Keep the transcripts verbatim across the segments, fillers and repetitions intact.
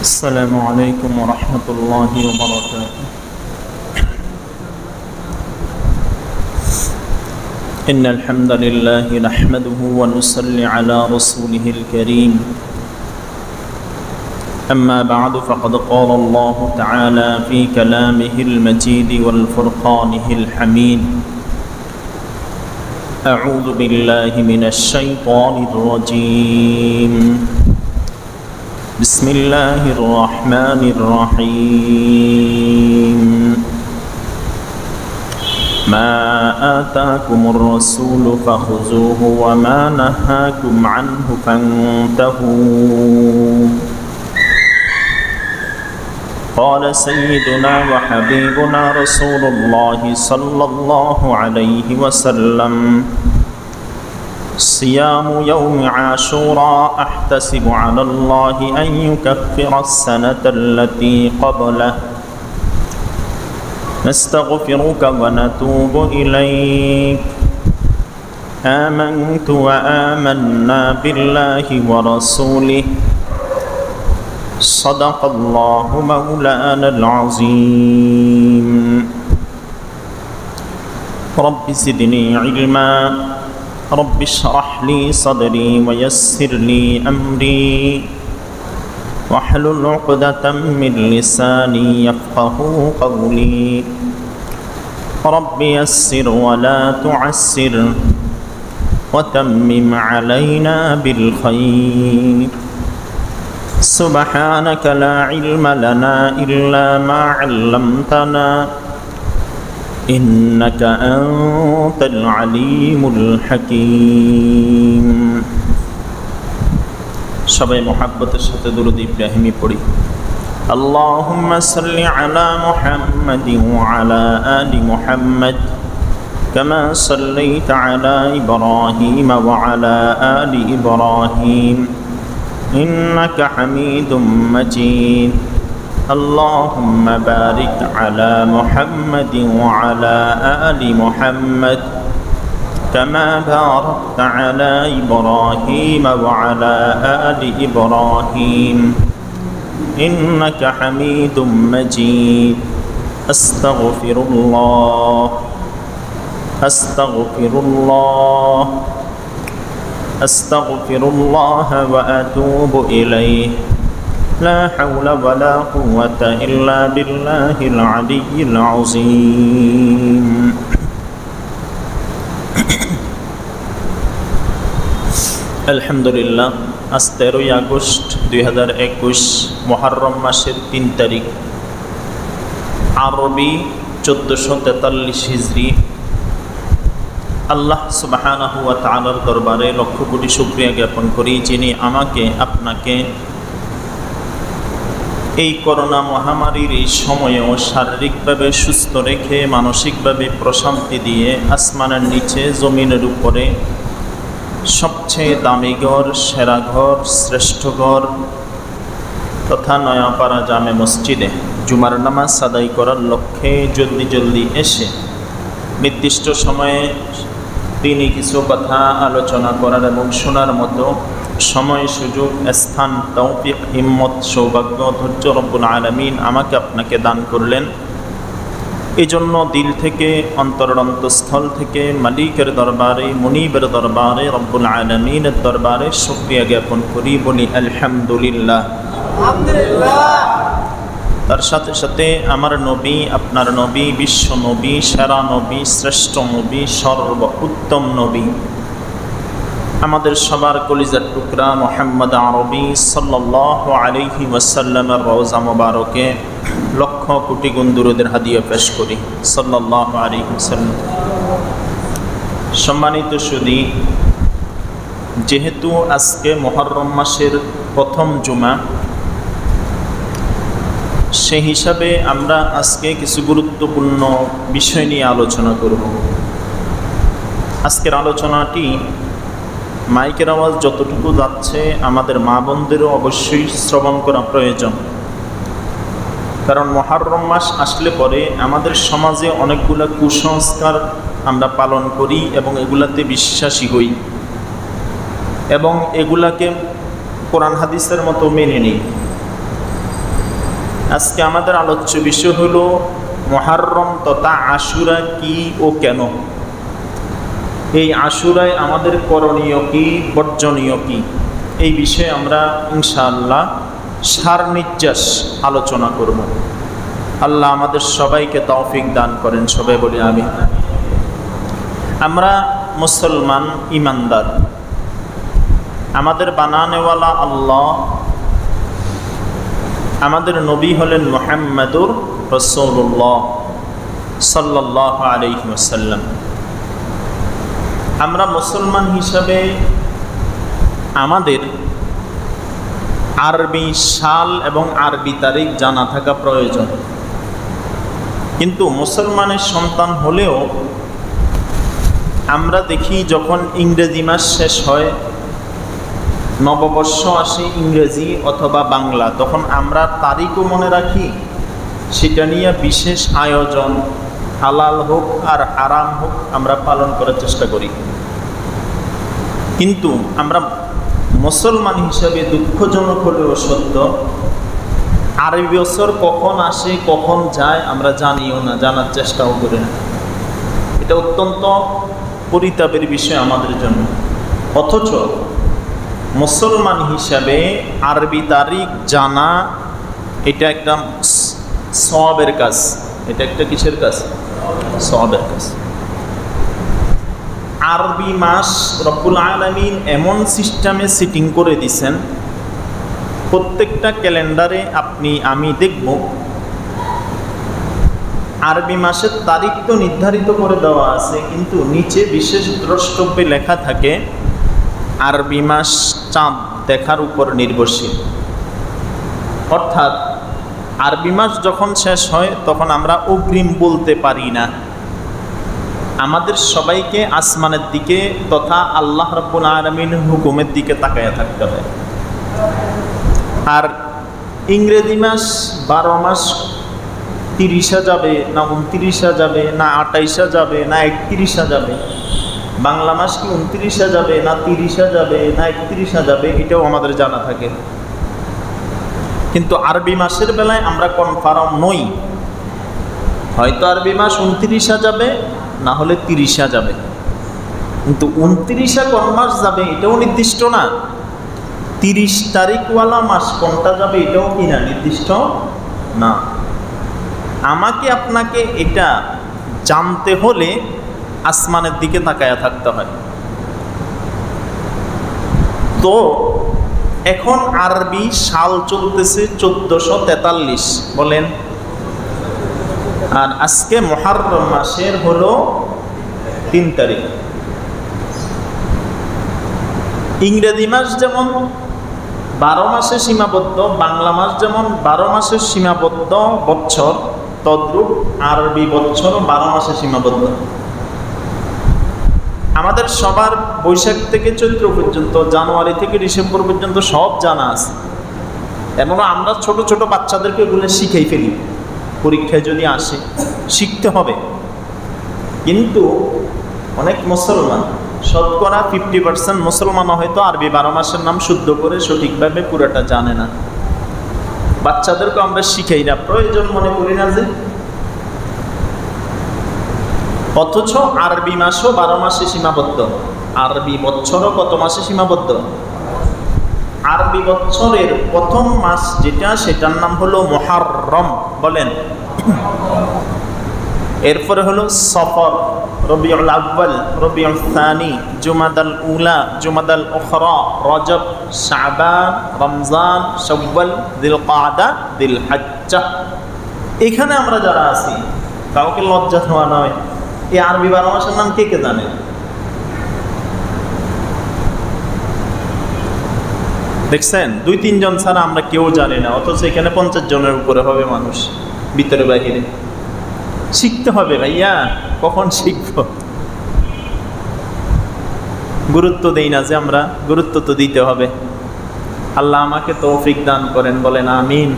السلام عليكم ورحمة الله وبركاته. إن الحمد لله نحمده ونصلي على رسوله الكريم. أما بعد فقد قال الله تعالى في كلامه المجيد والفرقانه الحميد: أعوذ بالله من الشيطان الرجيم. بسم الله الرحمن الرحيم. ما آتاكم الرسول فخذوه وما نهاكم عنه فانتهوا. قال سيدنا وحبيبنا رسول الله صلى الله عليه وسلم: صيام يوم عاشوراء أحتسب على الله أن يكفر السنة التي قبله. نستغفرك ونتوب إليك. آمنت وآمنا بالله ورسوله. صدق الله مولانا العظيم. رب زدني علما. رب اشرح لي صدري ويسر لي أمري واحلل عقدة من لساني يفقه قولي. رب يسر ولا تعسر وتمم علينا بالخير. سبحانك لا علم لنا إلا ما علمتنا إنك أنت العليم الحكيم. সবাই মুহাব্বতের সাথে দুরূদ ইব্রাহিমি পড়ি। আল্লাহুম্মা সাল্লি আলা মুহাম্মাদিন ওয়া আলা আলি মুহাম্মাদ কামা সাল্লাইতা আলা ইব্রাহিম ওয়া আলা আলি ইব্রাহিম ইন্নাকা হামিদুম মাজিদ। اللهم بارك على محمد وعلى آل محمد كما باركت على إبراهيم وعلى آل إبراهيم إنك حميد مجيد. أستغفر الله أستغفر الله أستغفر الله وأتوب إليه. لا حول ولا قوة إلا بالله العلي العظيم. আলহামদুলিল্লাহ, আজ তেরোই আগস্ট দুই হাজার একুশ মহররম মাসের তিন তারিখ, আরবি চোদ্দোশো তেতাল্লিশ হিজরি। আল্লাহ সুবহানাহু ওয়া তাআলার দরবারে লক্ষ কোটি শুকরিয়া জ্ঞাপন করি, যিনি আমাকে আপনাকে এই করোনা মহামারীর এই সময়েও শারীরিকভাবে সুস্থ রেখে মানসিকভাবে প্রশান্তি দিয়ে আসমানের নিচে জমিনের উপরে সবচেয়ে দামি ঘর, সেরা ঘর, শ্রেষ্ঠ ঘর তথা নয়াপাড়া জামে মসজিদে জুমার নামাজ আদায় করার লক্ষ্যে জলদি জলদি এসে নির্দিষ্ট সময়ে তিনি কিছু কথা আলোচনা করার এবং শোনার মতো সময়, সুযোগ, স্থান, তৌফিক, হিম্মত, সৌভাগ্য, ধৈর্য রব্বুল আলামিন আমাকে আপনাকে দান করলেন। এই জন্য দিল থেকে, অন্তরের অন্তঃস্থল থেকে মালিকের দরবারে, মুনিবের দরবারে, রব্বুল আলামিনের দরবারে শুকরিয়া জ্ঞাপন করি, বলি আলহামদুলিল্লাহ। তার সাথে সাথে আমার নবী, আপনার নবী, বিশ্ব নবী, সেরা নবী, শ্রেষ্ঠ নবী, সর্ব উত্তম নবী, আমাদের সবার কলিজার টুকরা মুহাম্মদ আরবি সাল্লাল্লাহু আলাইহি ওয়াসাল্লামের রওজা মোবারকে লক্ষ কোটি গুণ দুরূদের হাদিয়া পেশ করি সাল্লাল্লাহু আলাইহি ওয়াসাল্লাম। সম্মানিত সুধী, যেহেতু আজকে মুহররম মাসের প্রথম জুমা, সেই হিসাবে আমরা আজকে কিছু গুরুত্বপূর্ণ বিষয় নিয়ে আলোচনা করব। আজকের আলোচনাটি মাইকের আওয়াজ যতটুকু যাচ্ছে আমাদের মা বোনদেরও অবশ্যই শ্রবণ করা প্রয়োজন, কারণ মুহররম মাস আসলে পরে আমাদের সমাজে অনেকগুলো কুসংস্কার আমরা পালন করি এবং এগুলাতে বিশ্বাসী হই এবং এগুলাকে কোরআন হাদিসের মতো মেনে নিই। আজকে আমাদের আলোচ্য বিষয় হলো মহররম তথা আশুরা কি ও কেন। এই আশুরায় আমাদের করণীয় কি, বর্জনীয় কি, এই বিষয়ে আমরা ইনশাআল্লাহ সার নির্যাস আলোচনা করব। আল্লাহ আমাদের সবাইকে তৌফিক দান করেন, সবাই বলি আমিন। আমরা মুসলমান ইমানদার, আমাদের বানানেওয়ালা আল্লাহ, আমাদের নবী হলেন মুহাম্মাদুর রাসূলুল্লাহ সাল্লাল্লাহু আলাইহি ওয়াসাল্লাম। আমরা মুসলমান হিসাবে আমাদের আরবি সাল এবং আরবি তারিখ জানা থাকা প্রয়োজন। কিন্তু মুসলমানের সন্তান হলেও আমরা দেখি যখন ইংরেজি মাস শেষ হয়, নববর্ষ আসে ইংরেজি অথবা বাংলা, তখন আমরা তারিখও মনে রাখি, সেটা নিয়ে বিশেষ আয়োজন, হালাল হোক আর হারাম হোক, আমরা পালন করার চেষ্টা করি। কিন্তু আমরা মুসলমান হিসাবে দুঃখজনক হলেও সত্য, আরবি বছর কখন আসে কখন যায় আমরা জানিও না, জানার চেষ্টাও করি না। এটা অত্যন্ত পরিতাপের বিষয় আমাদের জন্য। অথচ মুসলমান হিসাবে আরবি তারিখ জানা এটা একটা সওয়াবের কাজ। এটা একটা কিসের কাজ? সওয়াবের কাজ। আরবি মাস রব্বুল আলামিন এমন সিস্টেমে সিটিং করে দিছেন, প্রত্যেকটা ক্যালেন্ডারে আপনি আমি দেখব আরবি মাসের তারিখ তো নির্ধারিত করে দেওয়া আছে, কিন্তু নিচে বিশেষ দ্রষ্টব্যে লেখা থাকে আরবি মাস চাঁদ দেখার উপর নির্ভরশীল। অর্থাৎ আরবি মাস যখন শেষ হয় তখন আমরা অগ্রিম বলতে পারি না। আমাদের সবাইকে আসমানের দিকে তথা আল্লাহ রাব্বুল আলামিনের হুকুমের দিকে তাকায়া থাকতে হয়। আর ইংরেজি মাস বারো মাস তিরিশা যাবে না উনত্রিশা যাবে না আটাইশা যাবে না একত্রিশা যাবে, বাংলা মাস কি উনত্রিশা যাবে না তিরিশা যাবে না একত্রিশা যাবে, এটাও আমাদের জানা থাকে। কিন্তু আরবি মাসের বেলায় আমরা কনফার্ম নই, হয়তো আরবি মাস উনত্রিশা যাবে না হলে তিরিশা যাবে, কিন্তু উনত্রিশা কোন মাস যাবে এটাও নির্দিষ্ট না। তিরিশ তারিখওয়ালা মাস কোনটা যাবে এটাও কি না নির্দিষ্ট না। আমাকে আপনাকে এটা জানতে হলে আসমানের দিকে তাকায়া থাকতে হয়। তো এখন আরবি সাল চলতেছে চোদ্দশো তেতাল্লিশ বলেন, আর আজকে মহররম মাসের হলো তিন তারিখ। ইংরেজি মাস যেমন বারো মাসে সীমাবদ্ধ, বাংলা মাস যেমন বারো মাসের সীমাবদ্ধ বছর, তদ্রূপ আরবি বছর বারো মাসে সীমাবদ্ধ। আমাদের সবার বৈশাখ থেকে চৈত্র পর্যন্ত, জানুয়ারি থেকে ডিসেম্বর পর্যন্ত সব জানা আছে। এমনও আমরা ছোট ছোট বাচ্চাদেরকে এগুলো শিখাই ফেলি, পরীক্ষায় যদি আসে শিখতে হবে। কিন্তু অনেক মুসলমান, শতকরা ফিফটি পার্সেন্ট মুসলমানও হয়তো আরবি বারো মাসের নাম শুদ্ধ করে সঠিকভাবে পুরোটা জানে না। বাচ্চাদেরকে আমরা শিখাই না, প্রয়োজন মনে করি না যে। অথচ আরবি মাসও বারো মাসে সীমাবদ্ধ, আরবি বছরও কত মাসে সীমাবদ্ধ? আরবি বছরের প্রথম মাস যেটা, সেটার নাম হলো মহররম বলেন। এরপরে হলো সফর, রবিউল আউয়াল, রবিউল সানি, জুমাদাল উলা, জুমাদাল উখরা, রজব, শাবান, রমজান, শাওয়াল, যিলকাদা, যিলহজ্জা। এখানে আমরা যারা আছি কাউকে লজ্জা হওয়া নয়। এই আরবি বারো মাসের নাম কে কে জানে? দেখছেন, দুই তিনজন ছাড়া আমরা কেউ জানি না, অথচ এখানে পঞ্চাশ জনের উপরে হবে মানুষ, ভিতরে বাহিরে। শিখতে হবে ভাইয়া, কখন শিখব? গুরুত্ব দেই না যে আমরা, গুরুত্ব তো দিতে হবে। আল্লাহ আমাকে তৌফিক দান করেন, বলেন আমিন।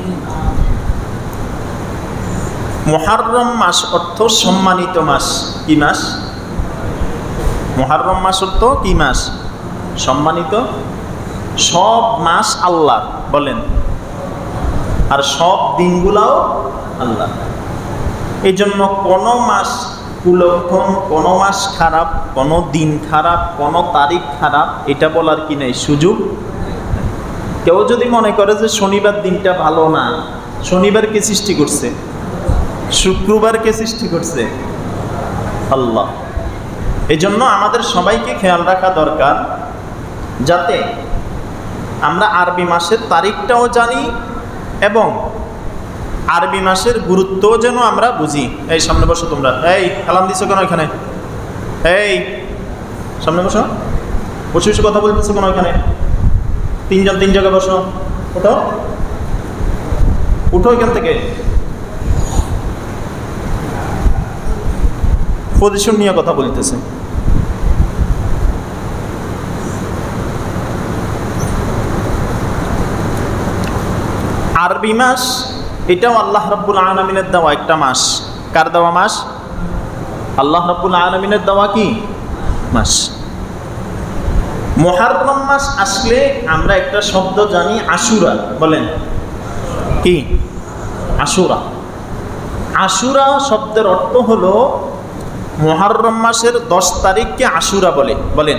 মহররম মাস অর্থ সম্মানিত মাস। কি মাস? মহররম মাস অর্থ কি মাস? সম্মানিত। সব মাস আল্লাহ বলেন, আর সব দিনগুলাও আল্লাহ। এই জন্য কোনো মাস কুলক্ষণ, কোনো মাস খারাপ, কোনো দিন খারাপ, কোনো তারিখ খারাপ এটা বলার কি নেই, সুযোগ। কেউ যদি মনে করে যে শনিবার দিনটা ভালো না, শনিবার কে সৃষ্টি করছে? শুক্রবার কে সৃষ্টি করছে? আল্লাহ। এই জন্য আমাদের সবাইকে খেয়াল রাখা দরকার যাতে আমরা আরবি মাসের তারিখটাও জানি এবং আরবি মাসের গুরুত্বও যেন আমরা বুঝি। এই সামনে বসো তোমরা, এই সালাম দিছো কেন এখানে? এই সামনে বসো, বসে বসে কথা বলতেছো কেন এখানে? তিনজন তিন জায়গায় বসো, উঠো উঠো এখান থেকে, পজিশন নিয়ে কথা বলতেছে। আরবি মাস এটাও আল্লাহ রাব্বুল আলামিনের দেওয়া একটা মাস। কার দেওয়া মাস? আল্লাহ রাব্বুল আলামিনের দেওয়া কি মাস? মহররম মাস আসলে আমরা একটা শব্দ জানি, আশুরা। বলেন কি? আশুরা। আশুরা শব্দের অর্থ হলো মহররম মাসের দশ তারিখকে আশুরা বলে। বলেন,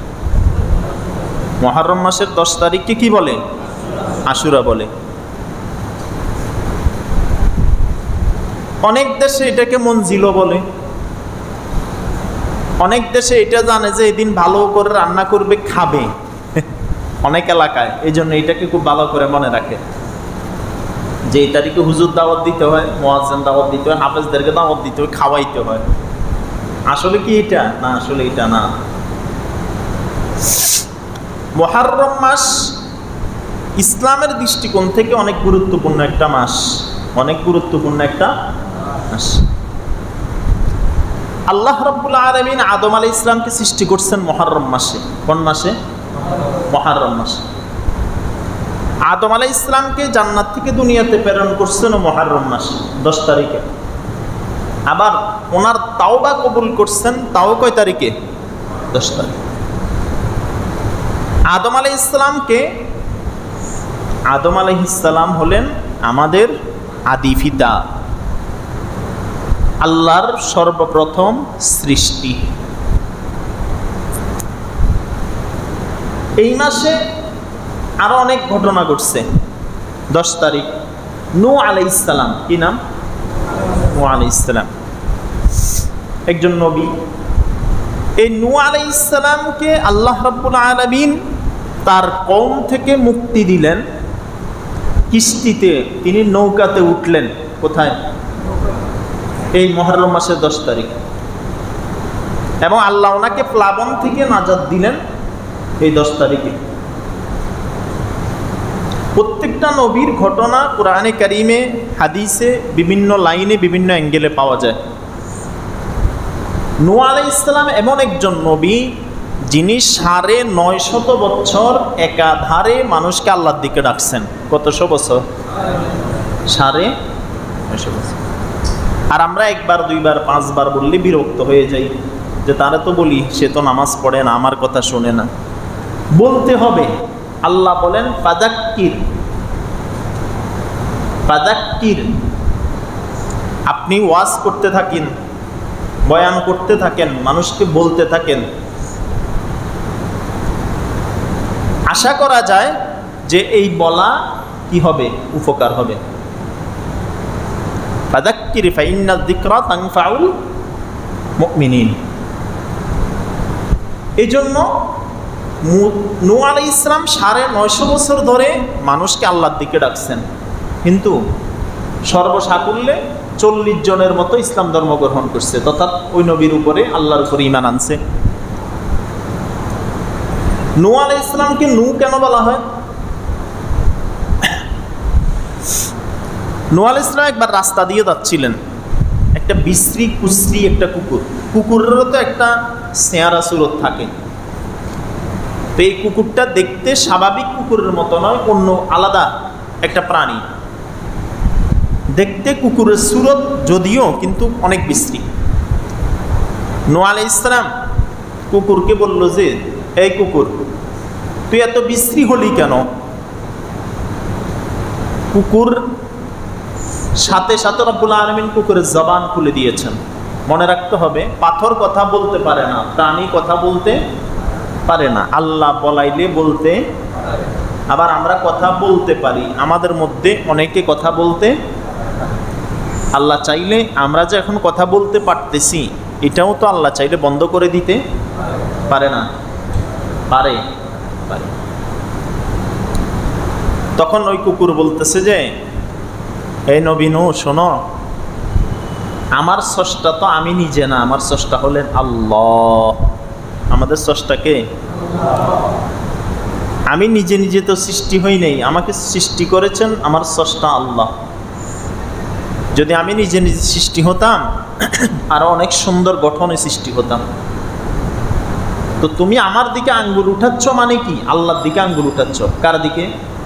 মহররম মাসের দশ তারিখকে কি বলে? আশুরা বলে। অনেক দেশে এটাকে মঞ্জিলও বলে। অনেক দেশে এটা জানে যে এদিন ভালো করে রান্না করবে, খাবে অনেক এলাকায়। এই জন্য এটাকে খুব ভালো করে মনে রাখে যে এই তারিখে হুজুর দাওয়াত দিতে হয়, মুয়াজ্জিন দাওয়াত দিতে হয়, হাফেজদেরকে দাওয়াত দিতে হয়, খাওয়াইতে হয়। আসলে কি এটা না? আসলে এটা না। মুহররম মাস ইসলামের দৃষ্টিকোণ থেকে অনেক গুরুত্বপূর্ণ একটা মাস, অনেক গুরুত্বপূর্ণ একটা মাস। আল্লাহ রাব্বুল আলামিন আদম আলাইহিস সালামকে সৃষ্টি করছেন মুহররম মাসে। কোন মাসে? মুহররম মাসে। আদম আলাইহিস সালামকে জান্নাত থেকে দুনিয়াতে প্রেরণ করছেন মুহররম মাসে দশ তারিখে। আবার ওনার তাওবা কবুল করছেন তাও কয় তারিখে? দশ তারিখ। আদম আলাইহিস সালামকে, আদম আলাইহিস সালাম হলেন আমাদের আদি পিতা, আল্লাহর সর্বপ্রথম সৃষ্টি। এই মাসে আরো অনেক ঘটনা ঘটছে। দশ তারিখ নূহ আলাইহিস সালাম, কি নাম? নূহ আলাইহিস সালাম একজন নবী। এই নূহ আলাইহিস সালামকে আল্লাহ রাব্বুল আলামিন তার কওম থেকে মুক্তি দিলেন। কিস্তিতে তিনি নৌকাতে উঠলেন। কোথায়? এই মুহররম মাসের দশ তারিখ। এবং আল্লাহ ওনাকে প্লাবন থেকে নাজাত দিলেন এই দশ তারিখে। প্রত্যেকটা নবীর ঘটনা কোরআনে কারিমে, হাদিসে বিভিন্ন লাইনে, বিভিন্ন অ্যাঙ্গেলে পাওয়া যায়। নূহ আলাইহিস সালাম এমন একজন নবী যিনি সাড়ে নয় শত বছর একাধারে মানুষকে আল্লাহর দিকে ডাকছেন। কতশো বছর? সাড়ে নয়শো বছর। আর আমরা একবার দুইবার পাঁচবার বললে বিরক্ত হয়ে যাই যে তারা তো বলি সে তো নামাজ পড়ে না, আমার কথা শোনে না। বলতে হবে। আল্লাহ বলেন ফাযাক্কির, ফাযাক্কির। আপনি ওয়াজ করতে থাকেন, বয়ান করতে থাকেন, মানুষকে বলতে থাকেন। আশা করা যায় যে এই বলা কি হবে? উপকার হবে। ফাযাক্কির ফাইন্নায যিকরা তানফাউল মুমিনিন। এই জন্য নূহ আলাইহিস সালাম সাড়ে নয়শো বছর ধরে মানুষকে আল্লাহর দিকে ডাকছেন, কিন্তু সর্বসাকুল্যে চল্লিশ জনের মতো ইসলাম ধর্ম গ্রহণ করছে, তথা ওই নবীর উপরে, আল্লাহর উপরে ঈমান আনছে। নূহ আলাইহিস সালামকে নূহ কেন বলা হয়? নূহ আলাইহিস সালাম একবার রাস্তা দিয়ে যাচ্ছিলেন, একটা বিশ্রী কুশ্রী একটা কুকুর। কুকুরেরও তো একটা চেহারা সুরত থাকে। তো এই কুকুরটা দেখতে স্বাভাবিক কুকুরের মতো নয়, অন্য আলাদা একটা প্রাণী। দেখতে কুকুরের সুরত যদিও, কিন্তু অনেক বিশ্রী। নূহ আলাইহিস সালাম কুকুরকে বলল যে, এই কুকুর, তুই এত বিশ্রী হলি কেন? কুকুর সাথে সাথে রব্বুল আলামিন কুকুরের জবান খুলে দিয়েছেন। মনে রাখতে হবে, পাথর কথা বলতে পারে না, প্রাণী কথা বলতে পারে না, আল্লাহ বলাইলে বলতে। আবার আমরা কথা বলতে পারি, আমাদের মধ্যে অনেকে কথা বলতে, আল্লাহ চাইলে আমরা যে এখন কথা বলতে পারতেছি, এটাও তো আল্লাহ চাইলে বন্ধ করে দিতে পারে না? পারে, পারে। তখন ওই কুকুর বলতেছে যে, এই নবীনু শোনো, আমার স্রষ্টা তো আমি নিজে না, আমার স্রষ্টা হলেন আল্লাহ। আমাদের স্রষ্টাকে আমি নিজে নিজে তো সৃষ্টি হই নাই, আমাকে সৃষ্টি করেছেন আমার স্রষ্টা আল্লাহ। যদি আমি নিজে নিজে সৃষ্টি হতাম, আরো অনেক সুন্দর গঠনে সৃষ্টি হতাম। তো তুমি আমার দিকে আঙ্গুল উঠাচ্ছ মানে কি? আল্লাহর দিকে আঙ্গুল উঠাচ্ছ। কার দিকে?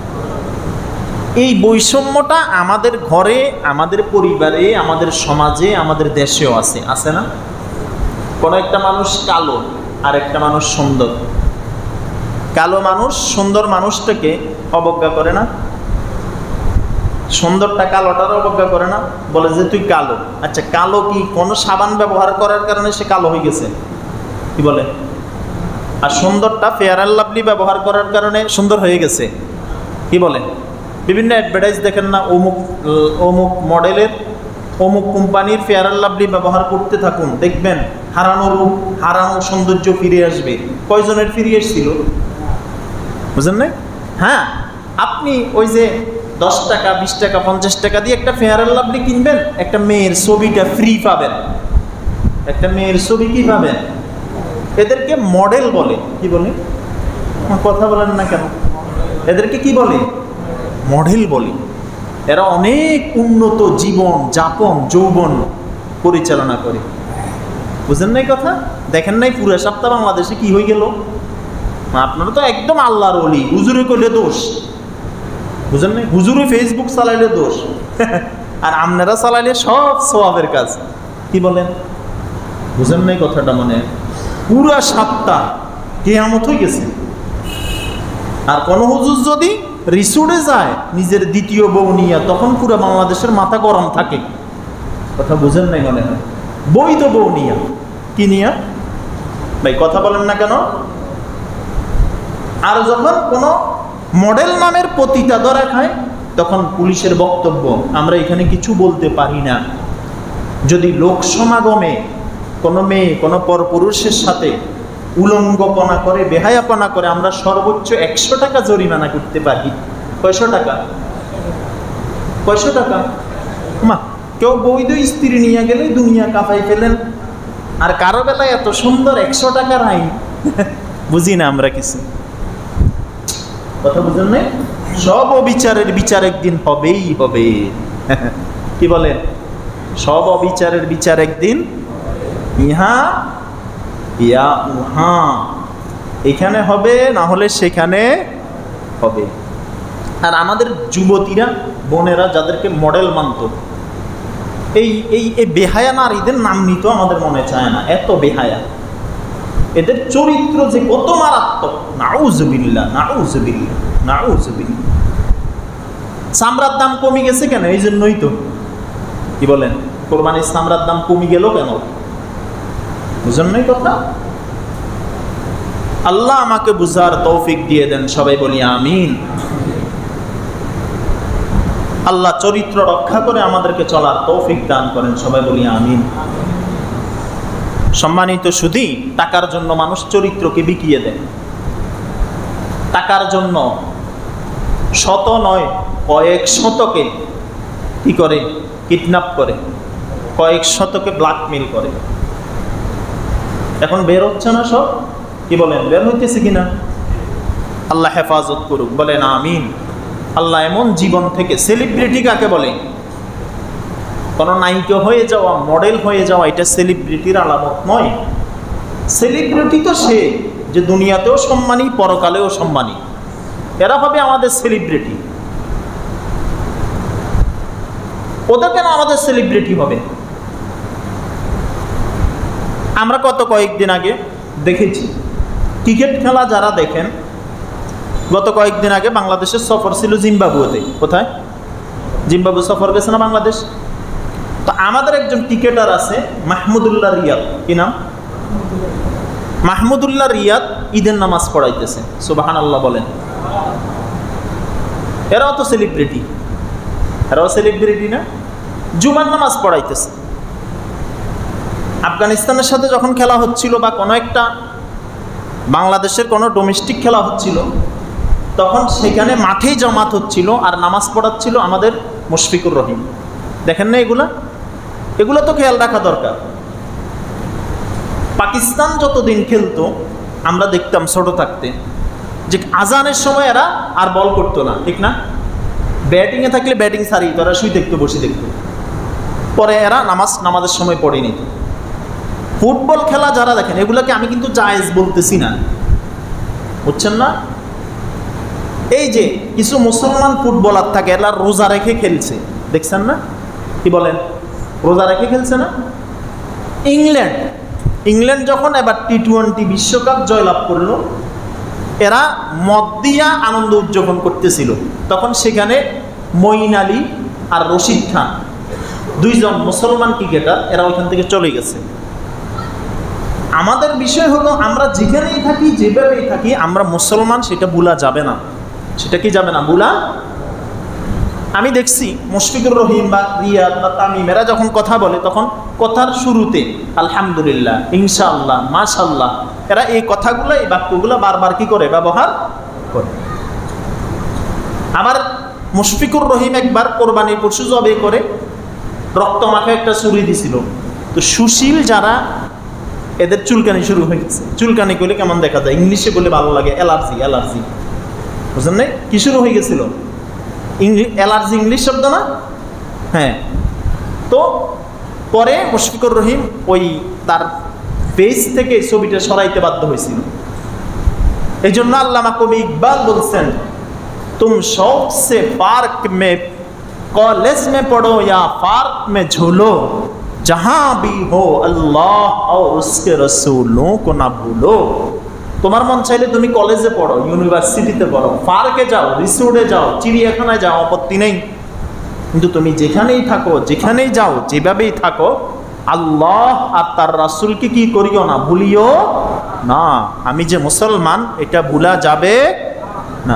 এই বৈষম্যটা আমাদের ঘরে, আমাদের পরিবারে, আমাদের সমাজে, আমাদের দেশেও আছে, আছে না? কোনো একটা মানুষ কালো আর একটা মানুষ সুন্দর, কালো মানুষ সুন্দর মানুষটাকে অবজ্ঞা করে না? সুন্দরটা কালোটার অবজ্ঞা করে না? বলে যে তুই কালো। আচ্ছা, কালো কি কোনো সাবান ব্যবহার করার কারণে সে কালো হয়ে গেছে? কি বলে? আর সুন্দরটা ফেয়ার অ্যান্ড লাভলি ব্যবহার করার কারণে সুন্দর হয়ে গেছে? কি বলে? বিভিন্ন অ্যাডভার্টাইজ দেখেন না, অমুক অমুক মডেলের অমুক কোম্পানির ফেয়ার অ্যান্ড লাভলি ব্যবহার করতে থাকুন, দেখবেন হারানো রূপ, হারানো সৌন্দর্য ফিরে আসবে। কয়জনের ফিরে এসেছিল? বুঝলেন না? হ্যাঁ, আপনি ওই যে দশ টাকা, বিশ টাকা, পঞ্চাশ টাকা দিয়ে একটা ফেয়ার অ্যান্ড লাভলি কিনবেন, একটা মেয়ের ছবিটা ফ্রি পাবেন। একটা মেয়ের ছবি কি পাবেন? এদেরকে মডেল বলে। কি বলে? কথা বলেন না কেন? এদেরকে কি বলে? মডেল বলে। এরা অনেক উন্নত জীবন যাপন, যৌবন পরিচালনা করে। বুঝেন নাই কথা? দেখেন নাই পুরো সপ্তাহ বাংলাদেশে কি হয়ে গেল? আপনারা তো একদম আল্লাহর ওলি, হুজুরে কইলে দোষ। বুঝেন নাই? হুজুরে ফেসবুক চালাইলে দোষ, আর আপনারা চালাইলে সব সওয়াবের কাজ। কি বলেন? বুঝেন নাই কথাটা? মানে পুরা সপ্তাহ কিয়ামত হয়ে গেছে। আর কোন হুজুর যদি রিসোর্টে যায় নিজের দ্বিতীয় বউ নিয়ে, তখন পুরো বাংলাদেশের মাথা গরম থাকে। কথা বুঝেন নাই মনে হয়? বৈধ বউ নিয়া। কি নিয়া? ভাই কথা বলেন না কেন? আর যখন কোন মডেল নামের পতিতা ধরা খায়, তখন পুলিশের বক্তব্য, আমরা এখানে কিছু বলতে পারি না। যদি লোক সমাগমে কোনো মেয়ে কোনো পরপুরুষের সাথে উলঙ্গপনা করে, বেহায়াপনা করে, আমরা সর্বোচ্চ একশো টাকা জরিমানা করতে পারি। কয়শো টাকা? কয়শো টাকা? মা, কেউ বৈধ স্ত্রী নিয়ে গেলে দুনিয়া কাঁপাই ফেলেন, আর কারো বেলায় এত সুন্দর একশো টাকার আইন। বুঝি না আমরা কিছু। কথা বুঝেন না? সব অবিচারের বিচার একদিন হবেই হবে। কি বলেন? সব অবিচারের বিচার একদিন ইহা ইয়া উহা, এখানে হবে, না হলে সেখানে হবে। আর আমাদের যুবতীরা, বোনেরা যাদেরকে মডেল মানত, এই এই বেহায়া নারীদের নাম নিত আমাদের মনে চায় না, এত বেহায়া। এদের চরিত্র যে কত মারাত্মক! নাউজুবিল্লাহ, নাউজুবিল্লাহ, নাউজুবিল্লাহ। চামড়ার দাম কমে গেছে কেন? এই জন্যই তো। কি বলেন? কোরবানির চামড়ার দাম কমে গেল কেন? বুঝেন নাই কথা? আল্লাহ আমাকে বুঝার তৌফিক দিয়ে দেন, সবাই বলি আমিন। আল্লাহ চরিত্র রক্ষা করে আমাদেরকে চলার তৌফিক দান করেন, সবাই বলি আমিন। সম্মানিত সুধী, টাকার জন্য মানুষ চরিত্রকে বিকিয়ে দেয়। টাকার জন্য শত নয় কয়েক শতকে কি করে? কিডন্যাপ করে, কয়েক শতকে ব্ল্যাকমেইল করে। এখন বের হচ্ছে না সব? কি বলেন? বের হইতেছে কিনা? আল্লাহ হেফাজত করুক, বলেন আমিন। আল্লাহ এমন জীবন থেকে, সেলিব্রিটি কাকে বলে? কোনো নায়িকা হয়ে যাওয়া, মডেল হয়ে যাওয়া, এটা সেলিব্রিটির আলামত নয়। সেলিব্রিটি তো সে যে দুনিয়াতেও সম্মানী, পরকালেও সম্মানী। এরা হবে আমাদের সেলিব্রিটি। ওদের কেন আমাদের সেলিব্রিটি হবে? আমরা গত কয়েকদিন আগে দেখেছি, ক্রিকেট খেলা যারা দেখেন, গত কয়েকদিন আগে বাংলাদেশের সফর ছিল জিম্বাবুয়েতে। কোথায়? জিম্বাবুয়ে সফর গেছে না বাংলাদেশ? তো আমাদের একজন ক্রিকেটার আছে মাহমুদুল্লাহ রিয়াদ, কি নাম? মাহমুদুল্লাহ রিয়াদ ঈদের নামাজ পড়াইতেছে, সুবহানাল্লাহ বলেন। এরাও তো সেলিব্রিটি, এরাও সেলিব্রিটি না? জুমার নামাজ পড়াইতেছে। আফগানিস্তানের সাথে যখন খেলা হচ্ছিল বা কোনো একটা বাংলাদেশের কোনো ডোমেস্টিক খেলা হচ্ছিল, তখন সেখানে মাঠেই জামাত হচ্ছিল আর নামাজ পড়াচ্ছিল আমাদের মুশফিকুর রহিম। দেখেন না এগুলা? এগুলো তো খেয়াল রাখা দরকার। পাকিস্তান যতদিন খেলতো আমরা দেখতাম ছোট থাকতে যে আজানের সময় এরা আর বল করতো না, ঠিক না? ব্যাটিংয়ে থাকলে ব্যাটিং সারি তারা শুই দেখতো, বসে দেখতো, পরে এরা নামাজ নামাজের সময় পড়ে নিত। ফুটবল খেলা যারা দেখেন, এগুলোকে আমি কিন্তু জায়েজ বলতেছি না, বুঝছেন না? এই যে কিছু মুসলমান ফুটবলার থাকে এরা রোজা রেখে খেলছে, দেখছেন না? কি বলেন? রোজা রেখে খেলছে না? ইংল্যান্ড ইংল্যান্ড যখন এবার টি টোয়েন্টি বিশ্বকাপ জয়লাভ করলো, এরা মদ দিয়া আনন্দ উদযাপন করতেছিল, তখন সেখানে মঈন আলী আর রশিদ খান দুইজন মুসলমান ক্রিকেটার এরা ওইখান থেকে চলে গেছে। আমাদের বিষয় হলো আমরা যেখানেই থাকি যেভাবেই থাকি আমরা মুসলমান, সেটা ভুলা যাবে না। সেটা কি যাবে না? ভুলা। আমি দেখছি মুশফিকুর রহিম বা রিয়াদ বা তামিম এরা যখন কথা বলে তখন কথার শুরুতে আলহামদুলিল্লাহ, ইনশাআল্লাহ, মাশাআল্লাহ, এরা এই কথাগুলো এই বাক্যগুলো বারবার কি করে? ব্যবহার করে। আবার মুশফিকুর রহিম একবার কোরবানির পশু জবে করে রক্ত মাখা একটা ছুরি দিছিল, তো সুশীল যারা এদের চুলকানি শুরু হয়ে গেছে। চুলকানি করলে কেমন দেখা যায়? ইংলিশে বলে ভালো লাগে অ্যালার্জি, অ্যালার্জি, বুঝলেন না? কি শুরু হয়ে গেছিল? ইংলিশ, অ্যালার্জি ইংলিশ শব্দ না? হ্যাঁ। তো পরে মুশফিকুর রহিম ওই তার পেজ থেকে ছবিটা সরাইতে বাধ্য হয়েছিল। এই জন্য আল্লামা কবি ইকবাল বলছেন, তুম শৌকসে পার্ক মে কলেজ মে পড়ো ইয়া পার্ক মে ঝুলো, जहां भी हो अल्लाह और उसके रसूलों को ना भूलो। তোমার মন চাইলে তুমি কলেজে পড়ো, ইউনিভার্সিটিতে পড়ো, পার্কে যাও, রিসোর্টে যাও, চিড়িয়াখানায় যাও, আপত্তি নেই, কিন্তু তুমি যেখানেই থাকো, যেখানেই যাও, যেভাবেই থাকো, আল্লাহ আর তার রাসূলকে কি করিও না? ভুলিও না। আমি যে মুসলমান এটা ভুলা যাবে না।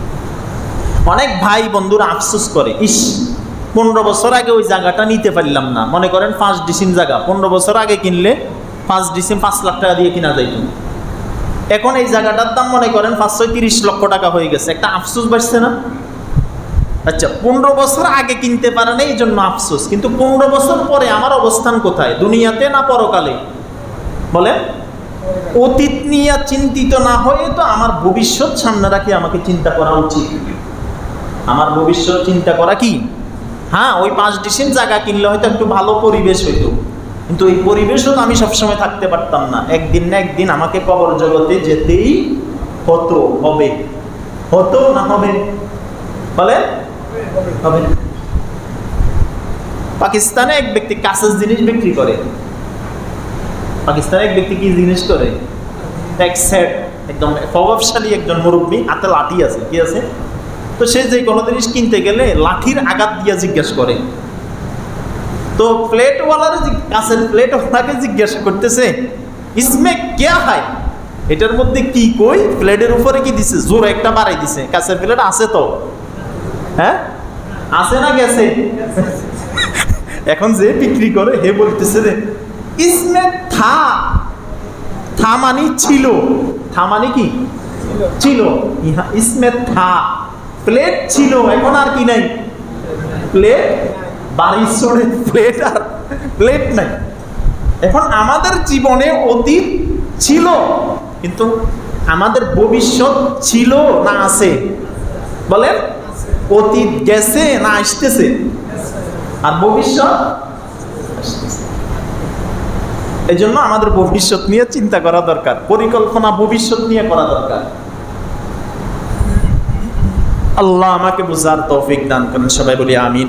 অনেক ভাই বন্ধুরা আফসোস করে, ইস পনেরো বছর আগে ওই জায়গাটা নিতে পারলাম না। মনে করেন পাঁচ ডিসিম জায়গা পনেরো বছর আগে কিনলে পাঁচ ডিসিম পাঁচ লাখ টাকা দিয়ে কিনা যাইত, এখন এই জায়গাটার দাম মনে করেন পাঁচশো তিরিশ লক্ষ টাকা হয়ে গেছে। একটা আফসোস বাড়ছে না? আচ্ছা, পনেরো বছর আগে কিনতে পারে না এই জন্য আফসোস, কিন্তু পনেরো বছর পরে আমার অবস্থান কোথায়? দুনিয়াতে না পরকালে? বলে অতীত নিয়ে চিন্তিত না হয়ে তো আমার ভবিষ্যৎ সামনে রাখি আমাকে চিন্তা করা উচিত। আমার ভবিষ্যৎ চিন্তা করা কি? হ্যাঁ, ওই পাঁচ ডিসিম জায়গা কিনলে হয়তো একটু ভালো পরিবেশ হইতো, কিন্তু ওই পরিবেশও তো আমি সবসময় থাকতে পারতাম না। একদিন না একদিন আমাকে কবর জগতে যেতেই হতো, হবে, হতো না হবে? বলে হবে। পাকিস্তানে এক ব্যক্তি কাঁচের জিনিস বিক্রি করে। পাকিস্তানে এক ব্যক্তি কি জিনিস করে? এক সেট, একদম প্রভাবশালী একজন মুরব্বী, হাতে লাঠি আছে, কি আছে? তো সে যে কোনো জিনিস কিনতে গেলে লাঠির আঘাত দিয়ে জিজ্ঞেস করে। তো প্লেটওয়ালার কাছের প্লেটওয়ালাকে জিজ্ঞাসা করতেছে, ইসমে ক্যা হায়? এটার মধ্যে কি কই? প্লেটের উপরে কি দিছে? জোর একটা বাড়াই দিছে। কাছের প্লেট আছে তো? হ্যাঁ, আছে না গেছে? এখন যে বিক্রি করে হে বলতেছে রে, ইসমে থা, থা মানে ছিল, থা মানে কি ছিল, ইহা ইসমে থা, প্লেট ছিল, এখন আর কি নাই? প্লেট বাড়ি চড়ে প্লেট আর প্লেট নাই। এখন আমাদের জীবনে অতীত ছিল, কিন্তু আমাদের ভবিষ্যৎ ছিল না আছে? বলেন, অতীত গেছে না আসতেছে? আর ভবিষ্যৎ আসতেছে। এই জন্য আমাদের ভবিষ্যৎ নিয়ে চিন্তা করা দরকার, পরিকল্পনা ভবিষ্যৎ নিয়ে করা দরকার। আল্লাহ আমাকে বুঝার তৌফিক দান করেন, সবাই বলি আমিন।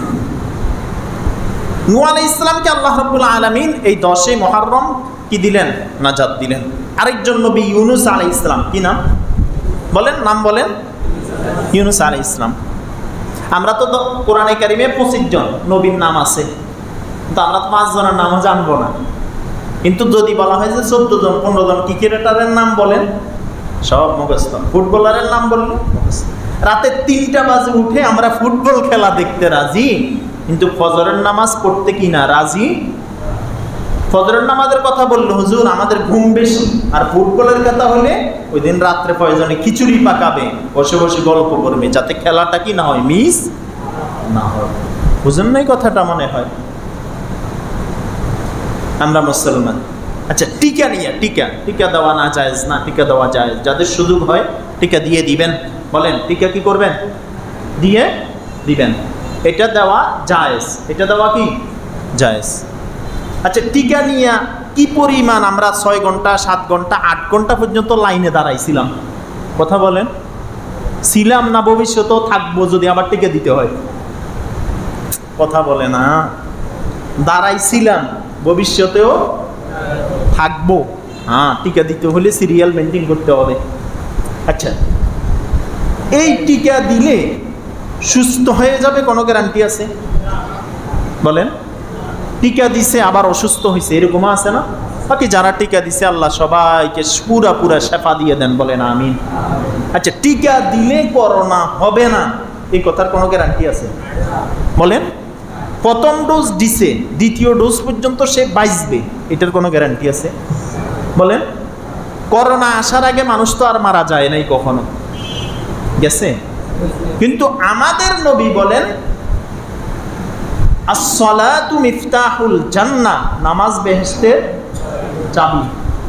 নূহ আলাইহিস সালামকে আল্লাহ রাব্বুল আলামিন এই দশে মহররম কি দিলেন? নাজাত দিলেন। আরেকজন নবী ইউনুস আলাইহিস সালাম, কি নাম বলেন? নাম বলেন, ইউনুস আলাইহিস সালাম। আমরা তো কোরআনে কারিমে পঁচিশ জন নবীর নাম আছে, কিন্তু আমরা তো পাঁচ জনের নামও জানবো না। কিন্তু যদি বলা হয় যে চোদ্দ জন পনেরো জন ক্রিকেটারের নাম বলেন, সব মুখস্থ। ফুটবলারের নাম বললে মুখস্থ। রাতে তিনটা বাজে উঠে আমরা ফুটবল খেলা দেখতে রাজি, কিন্তু ফজরের নামাজ পড়তে কি না রাজি? ফজরের নামাজের কথা বললো হুজুর আমাদের ঘুম বেশি, আর ফুটবলের কথা হলে ওই দিন রাত্রে প্রয়োজনে খিচুড়ি পাকাবে, বসে বসে গল্প করবে, যাতে খেলাটা কি না হয়, মিস না হয়। বুঝেন নাই কথাটা মনে হয়? আমরা মুসলমান। আচ্ছা, টিকা নিয়ে, টিকা টিকা দেওয়া না জায়েজ না? টিকা দেওয়া জায়েজ, যাদের সুযোগ হয় টিকা দিয়ে দিবেন। বলেন টিকা কি করবেন? দিয়ে দিবেন। এটা দেওয়া জায়েজ, এটা দেওয়া কি জায়েজ। আচ্ছা, টিকা নিয়ে কি পরিমাণ আমরা ছয় ঘন্টা সাত ঘন্টা আট ঘন্টা পর্যন্ত লাইনে দাঁড়াইছিলাম? কথা বলেন, ছিলাম না ভবিষ্যতেও থাকবো যদি আবার টিকা দিতে হয়? কথা বলে না। দাঁড়াইছিলাম, ভবিষ্যতেও থাকবো। হ্যাঁ, টিকা দিতে হলে সিরিয়াল মেনটেন করতে হবে। আচ্ছা, এই টিকা দিলে সুস্থ হয়ে যাবে কোনো গ্যারান্টি আছে? বলেন। টিকা দিছে আবার অসুস্থ হয়েছে, এরকম আছে না? বাকি যারা টিকা দিছে আল্লাহ সবাইকে পুরা পুরা শেফা দিয়ে দেন, বলেন আমিন। আচ্ছা, টিকা দিলে করোনা হবে না, এই কথার কোনো গ্যারান্টি আছে? বলেন। প্রথম ডোজ দিছে, দ্বিতীয় ডোজ পর্যন্ত সে বাঁচবে, এটার কোনো গ্যারান্টি আছে? বলেন। করোনা আসার আগে মানুষ তো আর মারা যায় নাই কখনো, গেছে? কিন্তু আমাদের নবী বলেন as-salatu miftahul জান্নাহ, নামাজ বেহেশতের চাবি।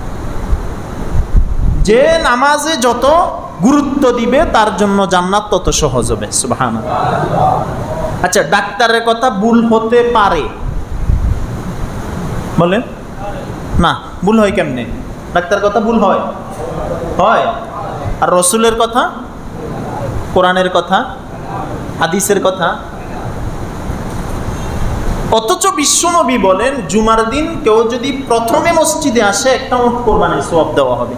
যে নামাজে যত গুরুত্ব দিবে তার জন্য জান্নাত তত সহজ হবে। সুবহানাল্লাহ। আচ্ছা, ডাক্তারের কথা ভুল হতে পারে, বলেন না? ভুল হয় কেমনে? ডাক্তার কথা ভুল হয়? হয়। আর রসুলের কথা, কোরআনের কথা, হাদিসের কথা? অথচ বিশ্বনবী বলেন জুমার দিন কেউ যদি প্রথমে মসজিদে আসে একটা উট কোরবানির সওয়াব দেওয়া হবে।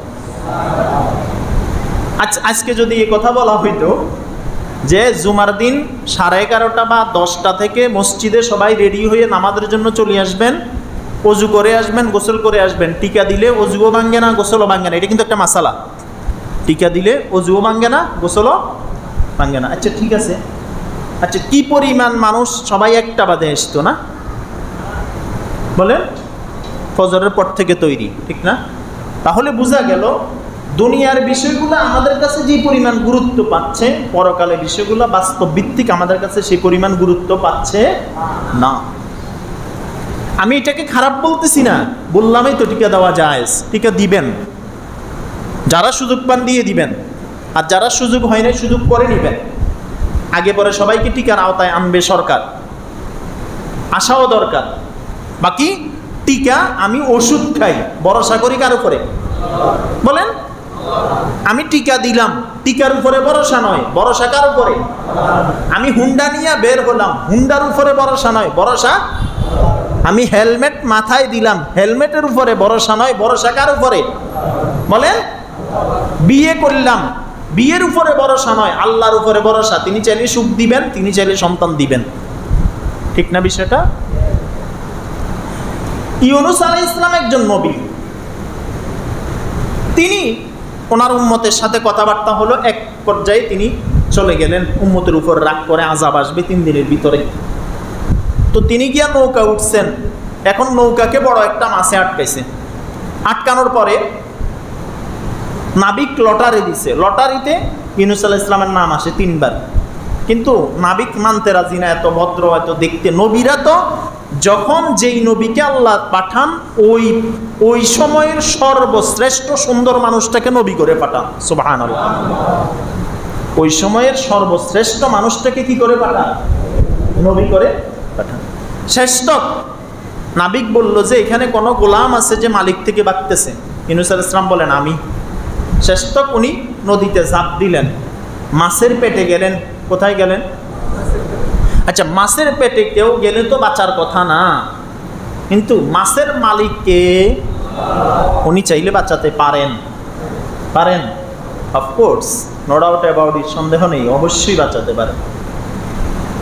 আজ আজকে যদি এই কথা বলা হইতো যে জুমার দিন সাড়ে এগারোটা বা দশটা থেকে মসজিদে সবাই রেডি হয়ে নামাজের জন্য চলে আসবেন, অজু করে আসবেন, গোসল করে আসবেন, টিকা দিলে অজুও ভাঙ্গে না, গোসলও ভাঙ্গে না। এটা কিন্তু একটা মাসালা। টিকা দিলে অজুও ভাঙ্গে না, গোসলও ভাঙ্গে না। আচ্ছা, ঠিক আছে। আচ্ছা, কি পরিমাণ মানুষ সবাই একটা বাদে আসতো না? বলেন। ফজরের পর থেকে তৈরি, ঠিক না? তাহলে বোঝা গেল দুনিয়ার বিষয়গুলো আমাদের কাছে যে পরিমাণ গুরুত্ব পাচ্ছে, পরকালে বিষয়গুলো বাস্তব ভিত্তিক আমাদের কাছে সেই পরিমাণ গুরুত্ব পাচ্ছে না। আমি এটাকে খারাপ বলতেছি না, বললামই তো টিকা দেওয়া জায়েজ, টিকা দিবেন। যারা সুযোগ পান দিয়ে দিবেন, আর যারা সুযোগ হয় না সুযোগ করে নিবেন। আগে পরে সবাইকে টিকার আওতায় আনবে সরকার, আসাও দরকার। বাকি টিকা, আমি ওষুধ খাই, ভরসা করি কার উপরে? বলেন। আমি টিকা দিলাম, টিকার উপরে ভরসা নয়, ভরসা কার উপরে? আমি হুন্ডা নিয়ে বের হলাম, হুন্ডার উপরে ভরসা নয়, ভরসা। আমি হেলমেট মাথায় দিলাম, হেলমেটের উপরে ভরসা নয়, ভরসা কার উপরে? বলেন। বিয়ে করলাম, বিয়ের উপরে ভরসা নয়, আল্লাহর উপরে ভরসা। তিনি চাইলে সুখ দিবেন, তিনি চাইলে সন্তান দিবেন, ঠিক না বিষয়টা? ইউনূস আলাইহিস সালাম একজন নবী, তিনি ওনার উম্মতের সাথে কথাবার্তা হলো, এক পর্যায়ে তিনি চলে গেলেন, উম্মতের উপর রাগ করে আযাব আসবে তিন দিনের ভিতরে। তো তিনি গিয়া নৌকা উঠছেন, এখন নৌকাকে বড় একটা মাছে আটকাইছে। আটকানোর পরে নাবিক লটারি দিছে, লটারিতে ইউনূস আলাইহিস সালামের নাম আসে তিনবার, কিন্তু নাবিক মানতে রাজি না, এত ভদ্র, এত দেখতে। নবীরা তো যখন যেই নবীকে আল্লাহ পাঠান ওই ওই সময়ের সর্বশ্রেষ্ঠ সুন্দর মানুষটাকে নবী করে পাঠান। সুবহানাল্লাহ। ওই সময়ের সর্বশ্রেষ্ঠ মানুষটাকে কি করে পাঠান? নবী করে পাঠান। শ্রেষ্ঠ নাবিক বলল যে এখানে কোনো গোলাম আছে যে মালিক থেকে বাঁচতেছে? ইউনূস আলাইহিস সালাম বলেন আমি। শ্রেষ্ঠ উনি নদীতে ঝাঁপ দিলেন, মাছের পেটে গেলেন। কোথায় গেলেন? আচ্ছা, মাছের পেটে কেউ গেলে তো বাঁচার কথা না, কিন্তু মাছের মালিককে উনি চাইলে বাঁচাতে পারেন। পারেন? Of course, no doubt about it, সন্দেহ নেই, অবশ্যই বাঁচাতে পারেন।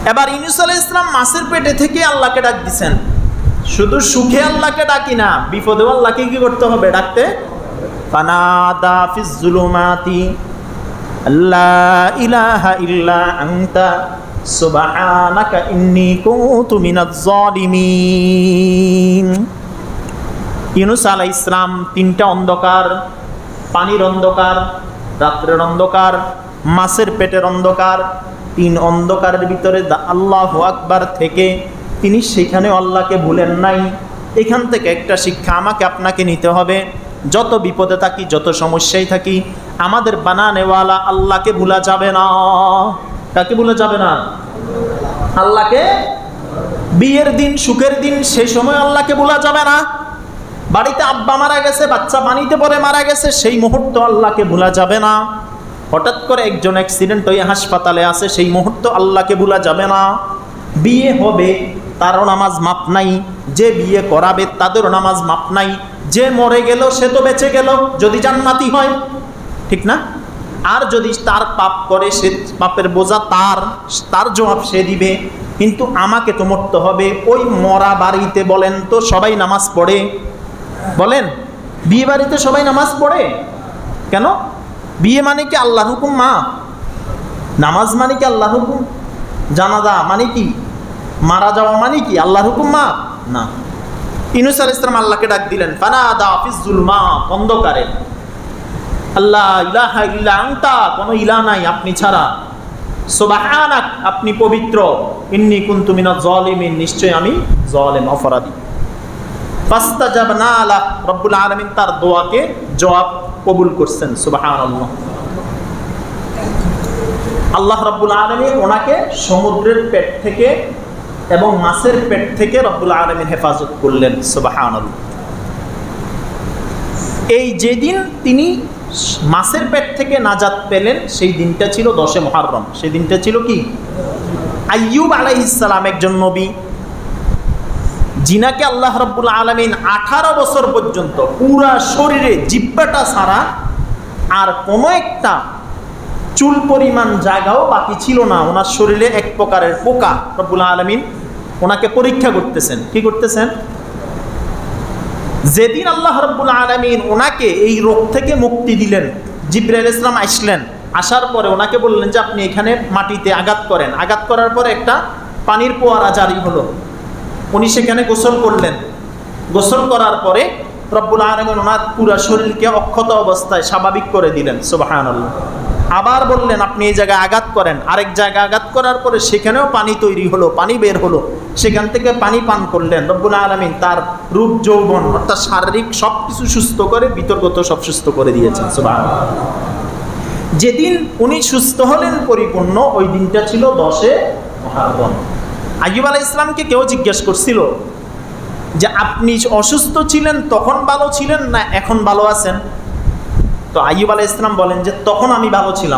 এবার ইউনূস আলাইহিস সালাম মাছের পেটে থেকে আল্লাহকে ডাক দিছেন। শুধু সুখে আল্লাহকে ডাকি না, বিপদেও আল্লাহকে কি করতে হবে? ডাকতে। ফানাদা ফিজ যুলুমাতি আল্লা ইলাহা ইল্লা আনতা সুবহানাকা ইন্নী কুনতু মিনাজ জালিমিন। ইউনূস আলাইহিস সালাম তিনটা অন্ধকার, পানির অন্ধকার, রাত্রের অন্ধকার, মাছের পেটের অন্ধকার, তিন অন্ধকারের ভিতরে আল্লাহু আকবার থেকে তিনি সেখানে আল্লাহকে ভুলেন নাই। এখান থেকে একটা শিক্ষা আমাকে আপনাকে নিতে হবে। যত বিপদে থাকি, যত সমস্যায় থাকি, আমাদের বানানেওয়ালা আল্লাহকে ভুলা যাবে না। কাকে ভুলা যাবে না? আল্লাহকে। বিয়ের দিন, সুখের দিন, সেই সময় আল্লাহকে ভুলা যাবে না। বাড়িতে আব্বা মারা গেছে, বাচ্চা পানিতে পড়ে মারা গেছে, সেই মুহূর্ত আল্লাহকে ভুলা যাবে না। হঠাৎ করে একজন অ্যাক্সিডেন্ট হয়ে হাসপাতালে আছে, সেই মুহূর্ত আল্লাহকে ভুলা যাবে না। বিয়ে হবে, তারও নামাজ মাপ নাই। যে বিয়ে করাবে তাদেরও নামাজ মাপ নাই। যে মরে গেল সে তো বেঁচে গেল, যদি জান্নাতি হয়, ঠিক না? আর যদি তার পাপ করে, সে পাপের বোঝা তার, তার জবাব সে দিবে। কিন্তু আমাকে তো মরতে হবে। ওই মরা বাড়িতে বলেন তো সবাই নামাজ পড়ে? বলেন, বিয়ে বাড়িতে সবাই নামাজ পড়ে কেন? বিয়ে মানে কি আল্লাহর হুকুম? মা নামাজ মানে কি আল্লাহর হুকুম? জানাজা মানে কি? মারা যাওয়া মানে কি আল্লাহর হুকুম? মা না। ইউনূস আলাইহিস সালাম আল্লাহকে ডাক দিলেন, ফানাদা ফিজ যুলমাত, অন্ধকারে, আল্লাহ ইলাহা ইল্লা আনতা, কোনো ইলাহ নাই আপনি ছাড়া, সুবহানাক, আপনি পবিত্র, ইন্নী কুনতু মিনাজ জালিমিন, নিশ্চয় আমি জালেম, অপরাধী। ফাস্তাজাবনা লাহু, রব্বুল আলামিন তার দোয়াকে জবাব কবুল করছেন। সুবহানাল্লাহ। আল্লাহ রব্বুল আলামিন ওনাকে সমুদ্রের পেট থেকে এবং মাছের পেট থেকে রব্বুল আলামিন হেফাজত করলেন। সুবহানাল্লাহ। এই যেদিন তিনি মাছের পেট থেকে নাজাত পেলেন, সেই দিনটা ছিল দশে মহররম। সেই দিনটা ছিল কি? আইয়ুব আলাইহিস সালাম একজন নবী, জিনাকে আল্লাহ রব্বুল আলামিন আঠারো বছর পর্যন্ত পুরা শরীরে জিহ্বাটা ছাড়া আর কোনো একটা চুল পরিমাণ জায়গাও বাকি ছিল না। ওনার শরীরে এক প্রকারের পোকা রব্বুল আলামিন ওনাকে পরীক্ষা করতেছেন। কি করতেছেন? যেদিন আল্লাহ রব্বুল আলামিন ওনাকে এই রোগ থেকে মুক্তি দিলেন, জিবরাইল আলাইহিস সালাম আসলেন। আসার পরে ওনাকে বললেন যে আপনি এখানে মাটিতে আঘাত করেন। আঘাত করার পরে একটা পানির ফোয়ারা জারি হলো। উনি সেখানে গোসল করলেন। গোসল করার পরে রব্বুল আলামিন ওনার পুরা শরীরকে অক্ষত অবস্থায় স্বাভাবিক করে দিলেন। সুবহানাল্লাহ। আবার বললেন আপনি এই জায়গায় আঘাত করেন। আরেক জায়গায় আঘাত করার পরে সেখানেও পানি তৈরি হলো, পানি বের হলো। সেখান থেকে পানি পান করলেন। রব্বুল আলামিন তার রূপ যৌবন অর্থাৎ শারীরিক সব কিছু সুস্থ করে, বিতর্গত সব সুস্থ করে দিয়েছেন। সুবহানাল্লাহ। যেদিন উনি সুস্থ হলেন পরিপূর্ণ, ওই দিনটা ছিল দশে মহররম। আইয়ুব আলাইহিস সালামকে কেউ জিজ্ঞেস করছিল যে আপনি অসুস্থ ছিলেন তখন ভালো ছিলেন না এখন ভালো আছেন? তো আইয়ুব আলাইহিস সালাম বলেন যে তখন আমি ভালো ছিলাম।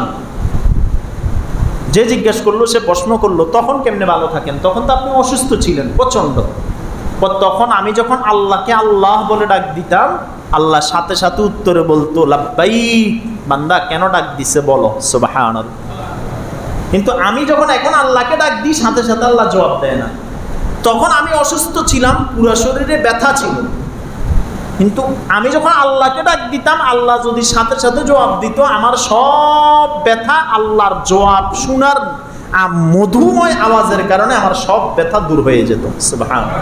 যে জিজ্ঞেস করলো সে প্রশ্ন করলো তখন কেমনে ভালো থাকেন? তখন তো আপনি অসুস্থ ছিলেন প্রচন্ড। তখন আমি যখন আল্লাহকে আল্লাহ বলে ডাক দিতাম, আল্লাহ সাথে সাথে উত্তরে বলতো লাব্বাইক, বান্দা কেন ডাক দিছে বলো। সুবহানাল্লাহ। কিন্তু আমি যখন এখন আল্লাহকে ডাক দিই, সাথে সাথে আল্লাহ জবাব দেয় না। তখন আমি অসুস্থ ছিলাম, পুরো শরীরে ব্যথা ছিল, কিন্তু আমি যখন আল্লাহকে ডাক দিতাম, আল্লাহ যদি সাথে সাথে জবাব দিত, আমার সব ব্যথা আল্লাহর জবাব শোনার মধুময় আওয়াজের কারণে আমার সব ব্যথা দূর হয়ে যেত। সুবহানাল্লাহ।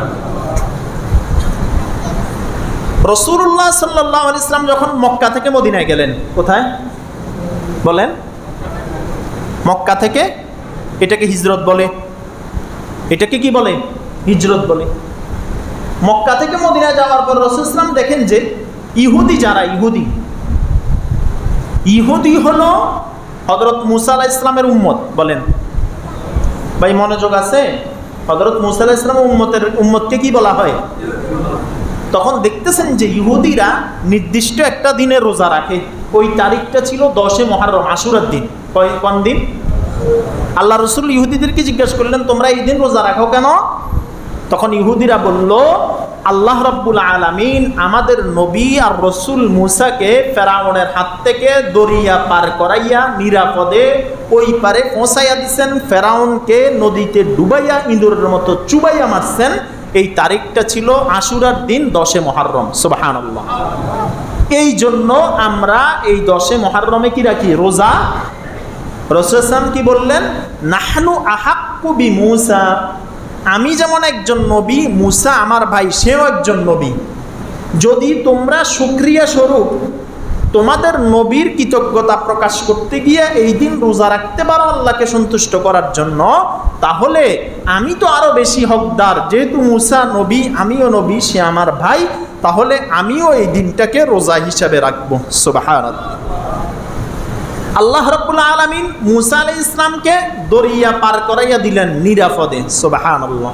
রাসূলুল্লাহ সাল্লাল্লাহু আলাইহি ওয়াসাল্লাম যখন মক্কা থেকে মদিনায় গেলেন, কোথায় বলেন? মক্কা থেকে। এটাকে হিজরত বলে। এটাকে কি বলে? হিজরত বলে। মক্কা থেকে মদিনায় যাওয়ার পর রাসূল সাল্লাল্লাহু আলাইহি ওয়াসাল্লাম দেখেন যে ইহুদি যারা, ইহুদি ইহুদি হলো হযরত মুসা আলাইহিস সালামের উম্মত। বলেন ভাই, মনোযোগ আছে? হযরত মুসা আলাইহিস সালামের উম্মতের উম্মতকে কি বলা হয়? তখন দেখতেছেন যে ইহুদিরা নির্দিষ্ট একটা দিনে রোজা রাখে। ওই তারিখটা ছিল দশে মহররম, আশুরার দিন। কোন দিন? আল্লাহ রাসূল ইহুদিদেরকে জিজ্ঞাসা করলেন তোমরা এই দিন রোজা রাখো কেন? তখন ইহুদিরা বলল আল্লাহ রাব্বুল আলামিন আমাদের নবী আর রসুল মুসাকে ফেরাউনের হাত থেকে দরিয়া পার করাইয়া নিরাপদে ওই পারে পৌঁছাইয়া দিচ্ছেন। ফেরাউনকে নদীতে ডুবাইয়া ইঁদুরের মতো চুবাইয়া মারছেন। এই তারিখটা ছিল আশুরার দিন দশে মহররম। সুবহানাল্লাহ। এই জন্য আমরা এই দশে মহররমে কি রাখি? রোজা। রাসূল সাল্লাল্লাহু কি বললেন? নাহনু আহাক্কু বিমূসা, আমি যেমন একজন নবী, মুসা আমার ভাই সেও একজন নবী। যদি তোমরা শুকরিয়া স্বরূপ তোমাদের নবীর কৃতজ্ঞতা প্রকাশ করতে গিয়ে এই দিন রোজা রাখতে পারো আল্লাহকে সন্তুষ্ট করার জন্য, তাহলে আমি তো আরো বেশি হকদার। যেহেতু মুসা নবী, আমিও নবী, সে আমার ভাই, তাহলে আমিও এই দিনটাকে রোজা হিসাবে রাখবো। সুবহানাল্লাহ। আল্লাহ রাব্বুল আলামিন মুসা আলাইহিস ইসলামকে দরিয়া পার করাইয়া দিলেন নিরাপদে। সুবহানাল্লাহ।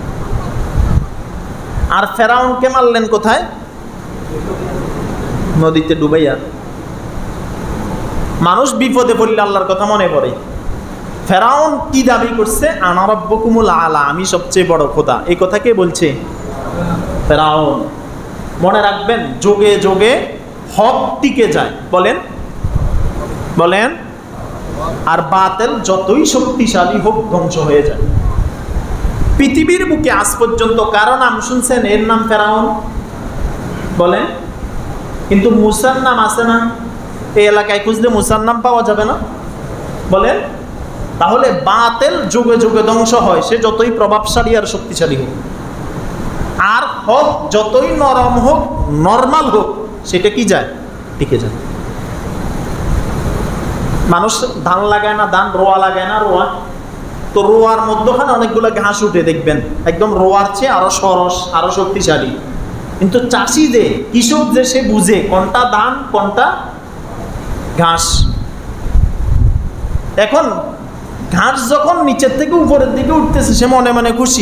আর ফেরাউনকে মারলেন কোথায়? নদীতে ডুবাইয়া। মানুষ বিপদে পড়লে আল্লাহর কথা মনে পড়ে। ফেরাউন কি দাবি করছে? আনা রাব্বুকুমুল আলা, আমি সবচেয়ে বড় খোদা। এই কথা কে বলছে? ফেরাউন। মনে রাখবেন, যোগে যোগে হক টিকে যায়। বলেন বলেন আর বাতিল যতই শক্তিশালী হোক ধ্বংস হয়ে যায়। পৃথিবীর বুকে আজ পর্যন্ত কারো নাম শুনছেন এর নাম ফেরাউন? বলেন। কিন্তু মুসার নাম আছে না? এই এলাকায় খুঁজলে মুসার নাম পাওয়া যাবে না? বলেন। তাহলে বাতিল যুগে যুগে ধ্বংস হয়, সে যতই প্রভাবশালী আর শক্তিশালী হোক। আর হক যতই নরম হোক, নরমাল হোক, সেটা কি যায়? টিকে যায়। মানুষ ধান লাগায় না, ধান রোয়া লাগায় না, রোয়া তো রোয়ার মধ্যখানে অনেকগুলো ঘাস উঠে দেখবেন, একদম রোয়ার চেয়ে আরো সরস, আরো শক্তিশালী। কিন্তু চাষি যে, কৃষক যে, সে বুঝে কোনটা ধান কোনটা ঘাস। এখন ঘাস যখন নিচের থেকে উপরের দিকে উঠতেছে, সে মনে মনে খুশি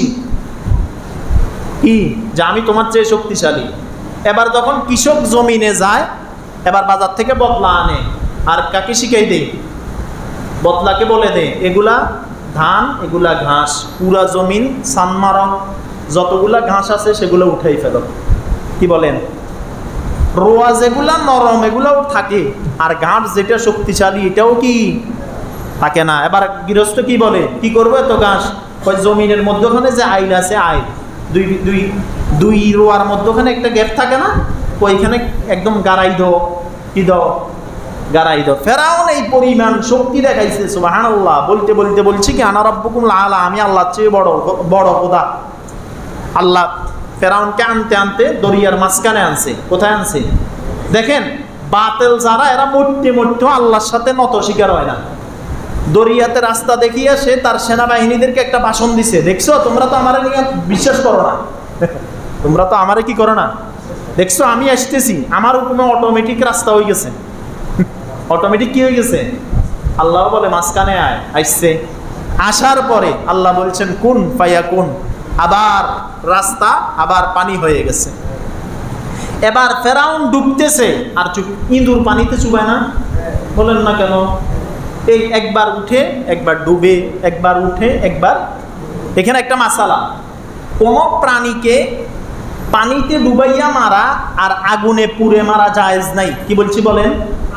কি যে আমি তোমার চেয়ে শক্তিশালী। এবার যখন কৃষক জমিনে যায়, এবার বাজার থেকে বদলা আনে, আর কাকে শিখাই দে? বদলাকে বলে দে এগুলা ধান, এগুলা ঘাস, পুরা জমিন সানমারং যতগুলা ঘাস আছে সেগুলো উঠাই ফেলো। কি বলেন? রোয়া যেগুলা নরম এগুলাও থাকে, আর ঘাস যেটা শক্তিশালী এটাও কি থাকে না। এবার গৃহস্থ কি বলে? কি করবো এত ঘাস? ওই জমিনের মধ্যখানে যে আইল আছে, আইল দুই দুই দুই রোয়ার মধ্যখানে একটা গ্যাপ থাকে না, ওইখানে একদম গাড়াই দাও। কি দাও? গাড়াই দাও। ফেরাউন এই পরিমাণ শক্তি দেখাইছে। সুবহানাল্লাহ। বলতে বলতে বলছি কি আনা রাব্বুকুমুল আলা, আমি আল্লাহর চেয়ে বড় বড় খোদা। আল্লাহ ফেরাউনকে আনতে আনতে দরিয়ার মাঝখানে আনছে। কোথায় আনছে? দেখেন, বাতিল যারা, এরা মরতে মরতেও আল্লাহর সাথে নত স্বীকার হয় না। দরিয়াতে রাস্তা দেখিয়ে সে তার সেনাবাহিনীদেরকে একটা ভাষণ দিছে, দেখছো তোমরা তো আমারে নিয়ে বিশ্বাস করো না, তোমরা তো আমারে কি করো না, দেখছো আমি আসতেছি, আমার হুকুমে অটোমেটিক রাস্তা হয়ে গেছে। অটোমেটিক কি হয়ে গেছে? আল্লাহ বলে মাঝখানে আয়, আসছে। আসার পরে আল্লাহ বলছেন কুন ফায়াকুন, আবার রাস্তা, আবার পানি হয়ে গেছে। এবার ফেরাউন ডুবতেছে, আর চুপ, ইঁদুর পানিতে চুবায় না? বলেন না কেন? এই একবার উঠে একবার ডুবে, একবার উঠে একবার। এখানে একটা মাসালা, কোন প্রাণীকে পানিতে ডুবাইয়া মারা আর আগুনে পুড়ে মারা জায়েজ নাই। কি বলছি বলেন?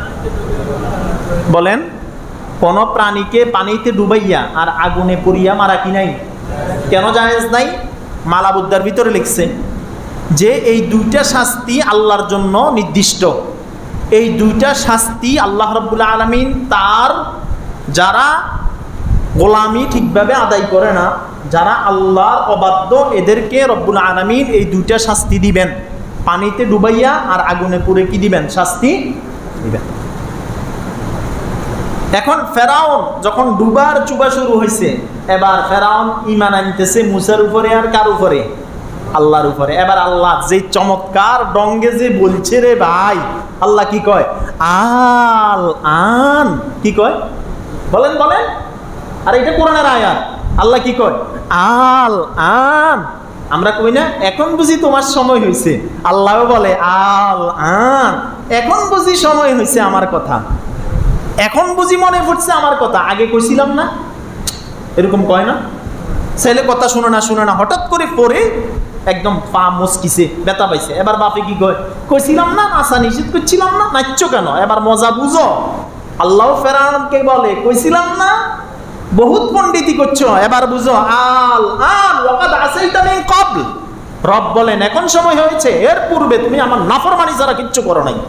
বলেন। কোন প্রাণীকে পানিতে ডুবাইয়া আর আগুনে পুড়িয়া মারা কি নাই? কেন জায়েজ নাই? মালাবুদ্দার ভিতরে লিখছে যে এই দুইটা শাস্তি আল্লাহর জন্য নির্দিষ্ট। এই দুইটা শাস্তি আল্লাহ রাব্বুল আলামিন তার যারা গোলামি ঠিকভাবে আদায় করে না, যারা আল্লাহর অবাধ্য, এদেরকে রব্বুল আলামিন এই দুইটা শাস্তি দিবেন। পানিতে ডুবাইয়া আর আগুনে পুড়ে কি দিবেন? শাস্তি দিবেন। এখন ফেরাউন যখন ডুবার চুবা শুরু হয়েছে, এবার ফেরাউন ঈমান আনতেছে মুসার উপরে আর কার উপরে? আল্লাহর উপরে। এবার আল্লাহ যে চমৎকার ডঙ্গে যে বলছে রে ভাই, আল্লাহ কি কয়? আল আন। কি কয়? বলেন বলেন। আর এটা কোরআনের আয়াত। আল্লাহ কি কয়? আল আন। আমরা কই না এখন বুঝি তোমার সময় হয়েছে? আল্লাহ বলে আল আন, এখন বুঝি সময় হয়েছে আমার কথা, এখন বুঝি মনে পড়ছে আমার কথা, আগে কইছিলাম না? এরকম কয় না? ছেলে কথা শুনে না শুনে না হঠাৎ করে পড়ে একদম পা মুচকিছে, ব্যথা পাইছে। এবার বাপে কি কয়, কইছিলাম না নাচা নিষেধ করছিলাম না, নাচছো কেন? এবার মজা বুঝো। আল্লাহ ফেরাউনকে বলে, কইছিলাম না বহুত পণ্ডিতি করছো, এবার বুঝো। আল আল ওয়াকাদ আসাইতা মিন ক্বাবল, রব বলেন এখন সময় হয়েছে, এর পূর্বে তুমি আমার নাফরমানি ছাড়া কিচ্ছু করো নাই।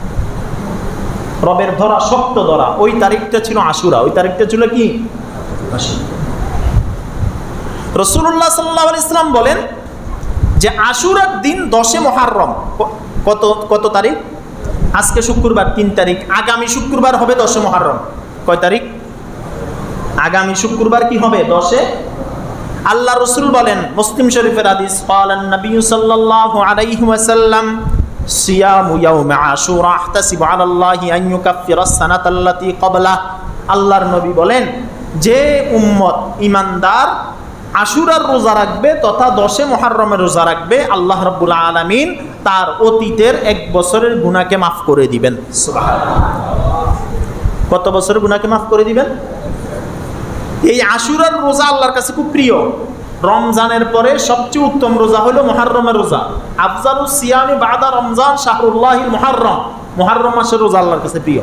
রবের ধরা শক্ত ধরা। ওই তারিখটা ছিল আশুরা, ওই তারিখটা ছিল কি আশুরা। রাসূলুল্লাহ সাল্লাল্লাহু আলাইহি ওয়াসাল্লাম বলেন যে আশুরার দিন দশে মহররম। কত কত তারিখ? আজকে শুক্রবার তিন তারিখ, আগামী শুক্রবার হবে দশে মহররম। কয় তারিখ? আগামী শুক্রবার কি হবে? দশে। আল্লাহ রাসূল বলেন, মুসলিম শরীফের হাদিস, ক্বালান নবী সাল্লাল্লাহু আলাইহি ওয়াসাল্লাম সিয়ামু ইয়াউম আশুরা আহতাসিবু আলাল্লাহি আন ইউকাফিরাস সানাতাল্লাতী ক্বাবলা। আল্লাহর নবী বলেন, যে উম্মত ইমানদার আশুরার রোজা রাখবে তথা দশে মুহররমের রোজা রাখবে, আল্লাহ রাব্বুল আলামিন তার অতীতের এক বছরের গুনাহকে মাফ করে দিবেন। সুবহানাল্লাহ। কত বছরের গুনাহকে মাফ করে দিবেন? এই আশুরার রোজা আল্লাহর কাছে খুব প্রিয়। রমজানের পরে সবচেয়ে উত্তম রোজা হলো মুহররমের রোজা। আফজালুস সিয়ামি বাদা রমজান শাহরুল্লাহিল মুহররম। মুহররম মাসের রোজা আল্লাহর কাছে প্রিয়।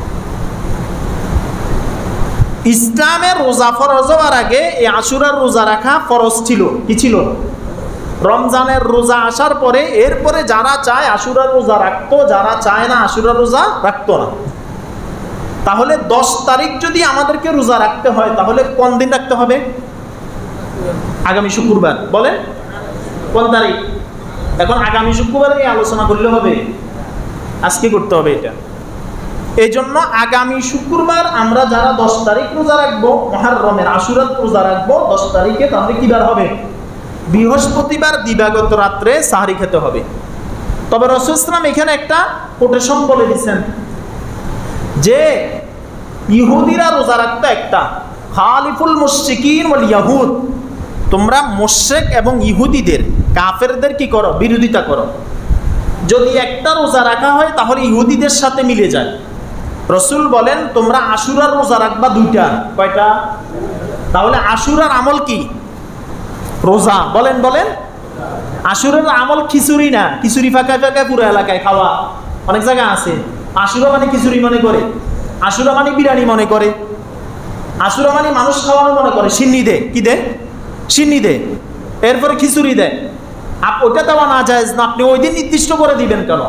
ইসলামের রোজা ফরজ হওয়ার আগে এই আশুরার রোজা রাখা ফরজ ছিল। কি ছিল? রমজানের রোজা আসার পরে এরপরে যারা চায় আশুরার রোজা রাখতো, যারা চায় না আশুরার রোজা রাখতো না। তাহলে দশ তারিখ যদি আমাদেরকে রোজা রাখতে হয় তাহলে কোন দিন রাখতে হবে? আগামী শুক্রবার। বলেন কোন তারিখ? এখন আগামী শুক্রবার এই আলোচনা করলে হবে? আজকে করতে হবে এটা। এই জন্য আগামী শুক্রবার আমরা যারা দশ তারিখ রোজা রাখবো, মুহররমের আশুরার রোজা রাখবো দশ তারিখে, তাহলে কি বার হবে? বৃহস্পতিবার দিবাগত রাত্রে সাহরি খেতে হবে। তবে রাসূল সাল্লাল্লাহু আলাইহি ওয়াসাল্লাম এখানে একটা কোটেশন বলে দিচ্ছেন যে ইহুদিরা রোজা রাখতো একটা, খালিফুল মুশরিকিন ওয়াল ইয়াহুদ, তোমরা মুশরিক এবং ইহুদিদের, কাফেরদের কি করো? বিরোধিতা করো। যদি একটা রোজা রাখা হয় তাহলে ইহুদিদের সাথে মিলে যায়। রাসূল বলেন তোমরা আশুরার রোজা রাখবা দুইটা। কয়টা? তাহলে আশুরার আমল কি? রোজা। বলেন বলেন আশুরার আমল খিচুড়ি না, খিচুড়ি ফাঁকায় ফাঁকায় পুরো এলাকায় খাওয়া। অনেক জায়গা আছে আশুরা মানে খিচুড়ি মনে করে, আশুরা মানে বিরিয়ানি মনে করে, আশুরা মানে মানুষ খাওয়ানো মনে করে। সিন্নি দে, কি দে? সিন্নি দে, এরপরে খিচুড়ি দেয়। আপ ওটা দেওয়া না যায় না, আপনি ওই দিন নির্দিষ্ট করে দিবেন কেন?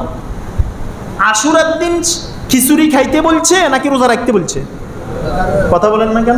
আশুরার দিন খিচুড়ি খাইতে বলছে নাকি রোজা রাখতে বলছে? কথা বলেন না কেন?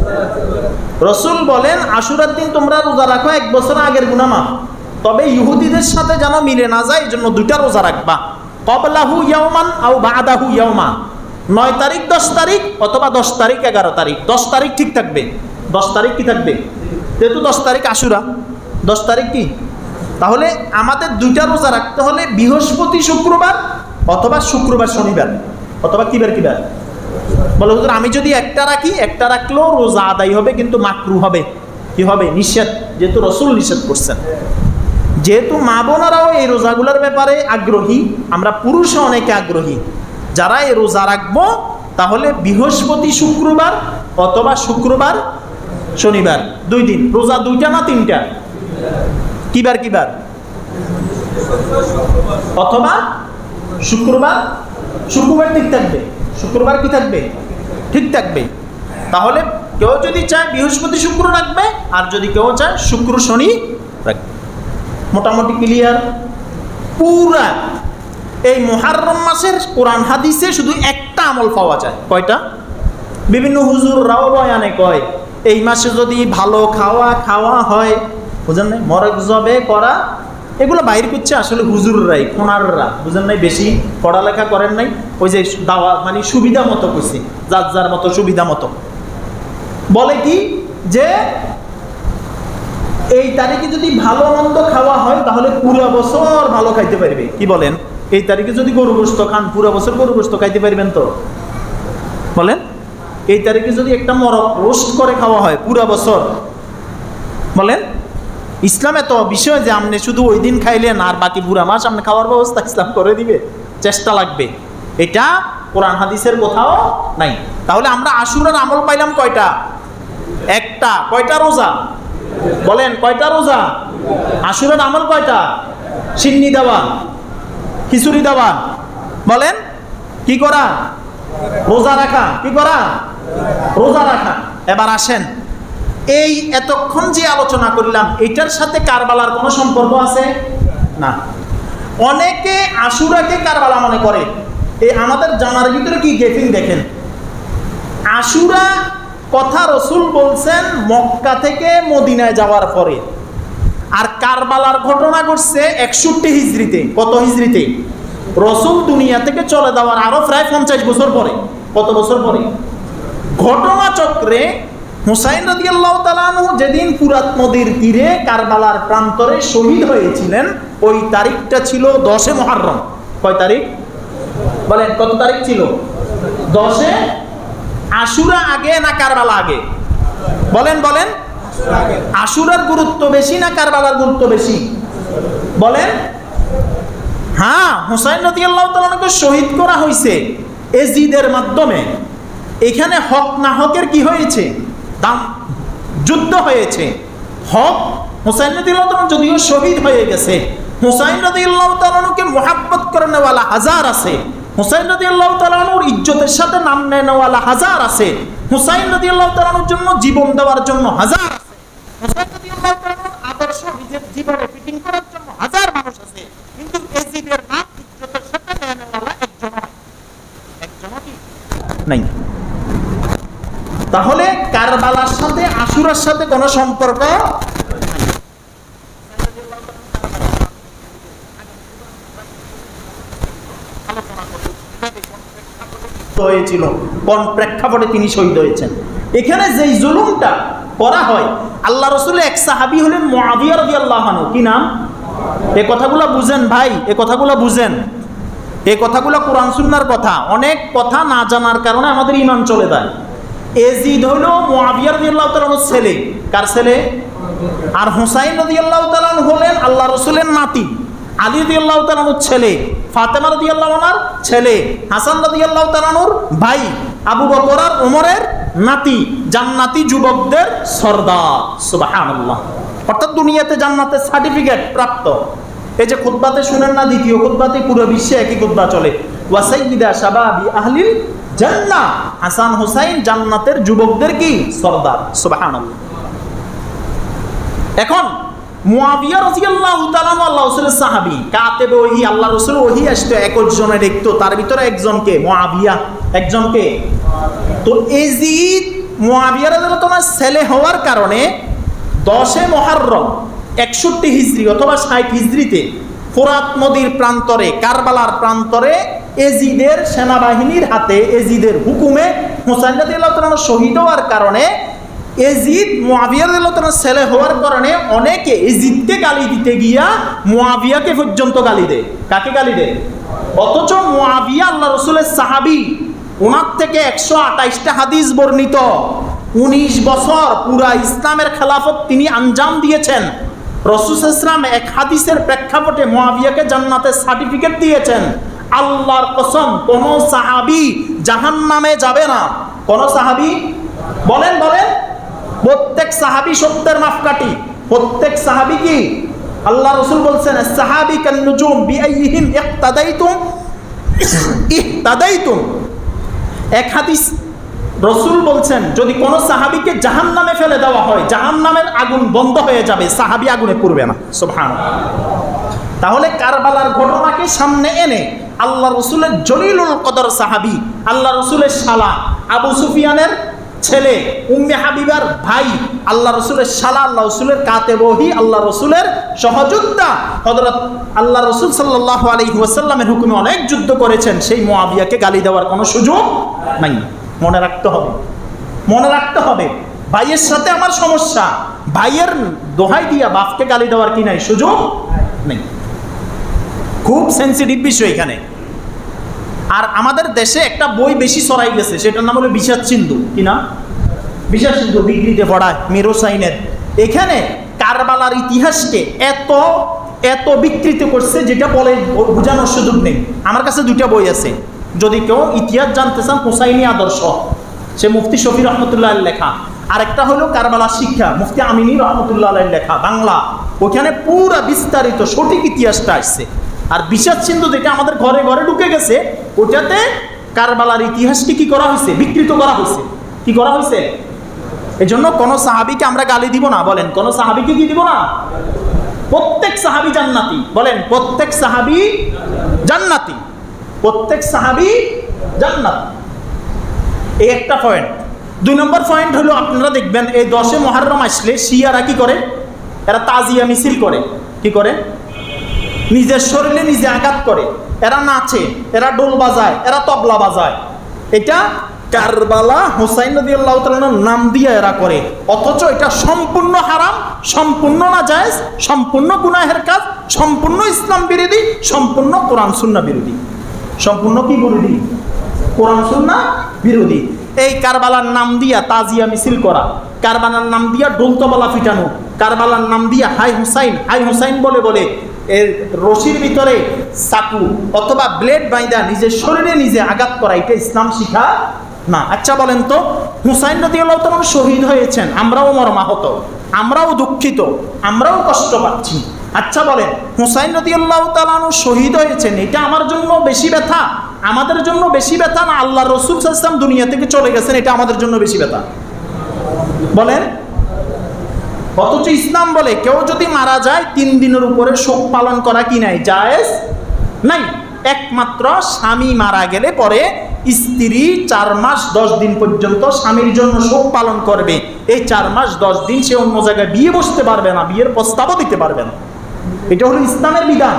রাসূল বলেন আশুরার দিন তোমরা রোজা রাখো, এক বছর আগের গুনাহ মাফ। তবে ইহুদিদের সাথে যেন মিলে না যায় এই জন্য দুইটা রোজা রাখবা। ক্বাবলাহু ইয়াওমান আও বাদাহু ইয়াওমা। নয় তারিখ দশ তারিখ অথবা দশ তারিখ এগারো তারিখ। দশ তারিখ ঠিক থাকবে। দশ তারিখ কি থাকবে? যেহেতু দশ তারিখ আশুরা, দশ তারিখ কি? তাহলে আমাদের দুইটা রোজা রাখতে হলে বৃহস্পতি শুক্রবার অথবা শুক্রবার শনিবার, অথবা কিবার কিবার। বলে হুজুর আমি যদি একটা রাখি, একটা রাখলেও রোজা আদায় হবে কিন্তু মাকরু হবে। কি হবে? নিষেধ, যেহেতু রাসূল নিষেধ করছেন। যেহেতু মা বোনারাও এই রোজাগুলোর ব্যাপারে আগ্রহী, আমরা পুরুষও অনেকে আগ্রহী, যারা এই রোজা রাখবো তাহলে বৃহস্পতি শুক্রবার অথবা শুক্রবার শনিবার, দুই দিন রোজা। দুইটা না তিনটা? কিবার কিবার? অথবা শুক্রবার। শুক্রবার ঠিক থাকবে, শুক্রবার কি থাকবে? ঠিক থাকবে। তাহলে কেউ যদি চায় বৃহস্পতি শুক্র রাখবে, আর যদি কেউ চায় শুক্র শনি রাখবে। মোটামুটি ক্লিয়ার? পুরা এই মুহররম মাসের কোরআন হাদিসে শুধু একটা আমল পাওয়া যায়। কয়টা? বিভিন্ন হুজুররাও বয়ানে কয় এই মাসে যদি ভালো খাওয়া খাওয়া হয়, বুঝেন নাই, মরক জবে করা, এগুলো বাইর করছে আসলে হুজুররাই, কোনাররা, বুঝেন নাই, বেশি পড়ালেখা করেন নাই। ওই যে দাওয়া মানে সুবিধা মতো করছি, যার যার মতো সুবিধা মতো। বলে কি যে এই তারিখে যদি ভালো মন্দ খাওয়া হয় তাহলে পুরো বছর ভালো খাইতে পারবে। কি বলেন? এই তারিখে যদি গরু গোশত খান পুরো বছর গরু গোশত খাইতে পারবেন তো? বলেন এই তারিখে যদি একটা মরক রোস্ট করে খাওয়া হয় পুরো বছর, বলেন ইসলামে তো বিষয় যে আপনি শুধু ওই দিন খাইলেন আর বাকি পুরা মাস আপনি খাওয়ার ব্যবস্থা ইসলাম করে দিবে, চেষ্টা লাগবে। এটা কোরআন হাদিসের কোথাও নাই। তাহলে আমরা আশুরার আমল পাইলাম কয়টা? একটা। কয়টা রোজা? বলেন কয়টা রোজা? আশুরার আমল কয়টা? সিন্নি দেওয়া, খিচুড়ি দেওয়া, বলেন কি করা? রোজা রাখা। কি করা? রোজা রাখা। এবার আসেন, এই এতক্ষণ যে আলোচনা করলাম এটার সাথে কারবালার কোনো সম্পর্ক আছে? না। অনেকে আশুরাকে কারবালা মনে করে। এই আমাদের জানার ভিতরে কি গেফিং দেখেন। আশুরা কথা রসুল বলছেন মক্কা থেকে মদিনায় যাওয়ার পরে, আর কারবালার ঘটনা ঘটছে একষট্টি হিজরিতে। কত হিজরিতে? রসুল দুনিয়া থেকে চলে যাওয়ার আরো প্রায় পঞ্চাশ বছর পরে। কত বছর পরে? ঘটনা চক্রে হুসাইন রাদিয়াল্লাহু তাআলা আনহু যেদিন ফুরাত নদীর তীরে কারবালার প্রান্তরে শহীদ হয়েছিলেন ওই তারিখটা ছিল দশে মহররম। কয় তারিখ বলেন? কত তারিখ ছিল? দশে। আশুরা আগে না কারবালা আগে? বলেন বলেন। আশুরার গুরুত্ব বেশি না কারবালার গুরুত্ব বেশি? বলেন। হ্যাঁ, হুসাইন রাদিয়াল্লাহু তাআলা আনহুকে শহীদ করা হয়েছে এজিদের মাধ্যমে। এখানে হক না হকের কি হয়েছে? দাম যুদ্ধ হয়েছে। হক হুসাইন রাদিয়াল্লাহু তাআলা যদিও শহীদ হয়ে গেছে, হুসাইন রাদিয়াল্লাহু তাআলা আনহুকে মুহাব্বত করেনওয়ালা হাজার আছে, হুসাইন রাদিয়াল্লাহু তাআলা আনহুর ইজ্জতের সাথে নাম নেওয়ালা হাজার আছে, হুসাইন রাদিয়াল্লাহু তাআলা আনহুর জন্য জীবন দেওয়ার জন্য হাজার আছে, হুসাইন রাদিয়াল্লাহু তাআলা আনহুর আদর্শ নিজের জীবনে ফিটিং করার জন্য হাজার মানুষ আছে, কিন্তু এজিদের নাম ইজ্জতের সাথে নেওয়ালা একজন একজনও কি নাই। তাহলে কারবালার সাথে আশুরার সাথে কোনো সম্পর্ক হয়েছিল, কোন প্রেক্ষাপটে তিনি শহীদ হয়েছেন। এখানে যেই জুলুমটা করা হয়, আল্লাহ রসুলের এক সাহাবী হলেন মুআবিয়া রাদিয়াল্লাহু আনহু। কি নাম? এই কথাগুলো বুঝেন ভাই, এই কথাগুলো বুঝেন। এই কথাগুলো কোরআন সুন্নাহর কথা। অনেক কথা না জানার কারণে আমাদের ঈমান চলে যায়। এজিদ হলো মুআবিয়া রাদিয়াল্লাহু তাআলার ছেলে। কার ছেলে? আর হুসাইন রাদিয়াল্লাহু তাআলা হলেন আল্লাহ রসুলের নাতি। আলী রাদিয়াল্লাহু তাআলার ছেলে, ফাতেমা রাদিয়াল্লাহু আনহার ছেলে, হাসান রাদিয়াল্লাহু তাআলার ভাই, আবু বকর আর ওমরের নাতি, জান্নাতি যুবকদের সরদার। সুবহানাল্লাহ। অর্থাৎ দুনিয়াতে জান্নাতের সার্টিফিকেট প্রাপ্ত। এই যে খুতবাতে শুনেন না, দ্বিতীয় খুতবাতে পুরো বিশ্বে একই খুতবা চলে, ওয়া সাইয়্যিদা শাবাবি আহলিল জান্নাহ, হাসান হুসাইন জান্নাতের যুবকদের কি সরদার। সুবহানাল্লাহ। এখন মুআবিয়া রাদিয়াল্লাহু তাআলা আল্লাহ রাসূলের সাহাবী, কাতেবে ওহী, আল্লাহ রাসূল ওহী আসতো একুশ জনে দেখতো, তার ভিতরে একজনকে মুআবিয়া, একজনকে। তো এজিদ মুআবিয়া রাদিয়াল্লাহু তাআলার ছেলে হওয়ার কারণে দশে মুহররম একষট্টি হিজরি অথবা ষাট হিজরিতে ফুরাত নদীর প্রান্তরে, কারবালার প্রান্তরে এজিদের সেনাবাহিনীর হাতে এজিদের হুকুমে হুসাইন রাদিয়াল্লাহু তাআলা শহীদ হওয়ার কারণে এজিদ মুআবিয়া রাদিয়াল্লাহু তাআলার ছেলে হওয়ার কারণে অনেকে এজিদকে গালি দিতে গিয়া মুআবিয়াকে পর্যন্ত গালি দেয়। কাকে গালি দেয়? অথচ মুআবিয়া আল্লাহ রাসূলের সাহাবী, ওনার থেকে একশো আঠাইশটা হাদিস বর্ণিত, উনিশ বছর পুরা ইসলামের খেলাফত তিনি আঞ্জাম দিয়েছেন। রাসূল সাল্লাল্লাহু আলাইহি ওয়াসাল্লাম এক হাদিসের প্রেক্ষাপটে মুআবিয়াকে জান্নাতের সার্টিফিকেট দিয়েছেন। আল্লাহর কসম, কোন সাহাবী জাহান্নামে যাবে না। কোন সাহাবী? বলেন বলেন। প্রত্যেক সাহাবী সত্যের মাপকাঠি। প্রত্যেক সাহাবী কি? আল্লাহ রাসূল বলছেন, সাহাবী কান নুজুম বিআইহিম ইক্তাদাইতুম ইহতাদাইতুম। এক হাদিস রাসূল বলছেন, যদি কোন সাহাবীকে জাহান্নামে ফেলে দেওয়া হয়, জাহান্নামের আগুন বন্ধ হয়ে যাবে, সাহাবী আগুনে পড়বে না। সুবহানাল্লাহ। তাহলে কারবালার ঘটনাকে সামনে এনে আল্লাহ রাসূলের জলিলুল কদর সাহাবী, আল্লাহ রাসূলের শালা, আবু সুফিয়ানের ছেলে, উম্মে হাবিবার ভাই, আল্লাহ রাসূলের শালা, আল্লাহ রাসূলের কাতেব ওহী, আল্লাহ রাসূলের সহযোদ্ধা হযরত আল্লাহ রাসূল সাল্লাল্লাহু আলাইহি ওয়াসাল্লামের হুকুমে অনেক যুদ্ধ করেছেন। সেই মুআবিয়াকে গালি দেওয়ার কোনো সুযোগ নাই। মনে রাখতে হবে, মনে রাখতে হবে। ভাইয়ের সাথে আমার সমস্যা, ভাইয়ের দোহাই দিয়া বাপকে গালি দেওয়ার কি নাই? সুযোগ নেই। খুব সেন্সিটিভ বিষয় এখানে। আর আমাদের দেশে একটা বই বেশি ছড়াই গেছে, সেটার নাম হলো বিষাদ সিন্ধু। কি না? বিষাদ সিন্ধু ডিগ্রিতে পড়ায় মির হোসাইনের। এখানে কারবালার ইতিহাসকে এত এত বিকৃত করছে যেটা বলে বোঝানোর সুযোগ নেই। আমার কাছে দুইটা বই আছে, যদি কেউ ইতিহাস জানতে চান, হুসাইনি আদর্শ, সে মুফতি শফি রহমতুল্লাহ লেখা, আরেকটা হলো কারবালার শিক্ষা, মুফতি আমিনী রহমতুল্লাহ লেখা, বাংলা। ওখানে পুরা বিস্তারিত সঠিক ইতিহাসটা আসছে। আর বিষাদ সিন্ধু যেটা আমাদের ঘরে ঘরে ঢুকে গেছে, ওটাতে কারবালার ইতিহাসকে কি করা হয়েছে, বিকৃত করা হয়েছে। কি করা হয়েছে? এই জন্য কোনো সাহাবিকে আমরা গালি দিব না। বলেন, কোনো সাহাবিকে কি দিব না? প্রত্যেক সাহাবি জান্নাতি। বলেন, প্রত্যেক সাহাবি জান্নাতি, প্রত্যেক সাহাবি জান্নাতি। এই একটা পয়েন্ট। দুই নম্বর পয়েন্ট হলো, আপনারা দেখবেন এই দশে মহররম আসলে শিয়ারা কি করে? এরা তাজিয়া মিছিল করে। কি করে? নিজের শরীরে নিজে আঘাত করে, এরা নাচে, এরা ডোল বাজায়, এরা তবলা বাজায়। এটা কারবালা হুসাইন রাদিয়াল্লাহু তাআলার নাম দিয়ে এরা করে, অথচ এটা সম্পূর্ণ হারাম, সম্পূর্ণ নাজায়েজ, সম্পূর্ণ গুনাহের কাজ, সম্পূর্ণ ইসলাম বিরোধী, সম্পূর্ণ কোরআন সুন্নাহ বিরোধী। সম্পূর্ণ কি বিরোধী? কোরআন সুন্নাহ বিরোধী। এই কারবালার নাম দিয়া তাজিয়া মিছিল করা, কারবালার নাম দিয়া ডোল তবলা পিটানো, কারবালার নাম দিয়া হাই হুসাইন হাই হুসাইন বলে বলে এর রশির ভিতরে চাকু অথবা ব্লেড বাইদা নিজের শরীরে নিজে আঘাত করা, এটা ইসলাম শিখা না। আচ্ছা বলেন তো, হুসাইন রাদিয়াল্লাহু তাআলা শহীদ হয়েছেন, আমরাও মর্মাহত, আমরাও দুঃখিত, আমরাও কষ্ট পাচ্ছি। আচ্ছা বলেন, হুসাইন রাদিয়াল্লাহু তাআলা শহীদ হয়েছেন, এটা আমার জন্য বেশি ব্যথা, আমাদের জন্য বেশি ব্যথা না আল্লাহ রাসূল সাল্লাল্লাহু আলাইহি ওয়াসাল্লাম দুনিয়া থেকে চলে গেছেন, এটা আমাদের জন্য বেশি ব্যথা? বলেন। অথচ ইসলাম বলে কেউ যদি মারা যায় তিন দিনের উপরে শোক পালন করা কি নাই, জায়েজ নাই। একমাত্র স্বামী মারা গেলে পরে স্ত্রী চার মাস দশ দিন পর্যন্ত স্বামীর জন্য শোক পালন করবে। এই চার মাস দশ দিন সে অন্য জায়গায় বিয়ে বসতে পারবে না, বিয়ের প্রস্তাবও দিতে পারবে না। এটা হলো ইসলামের বিধান।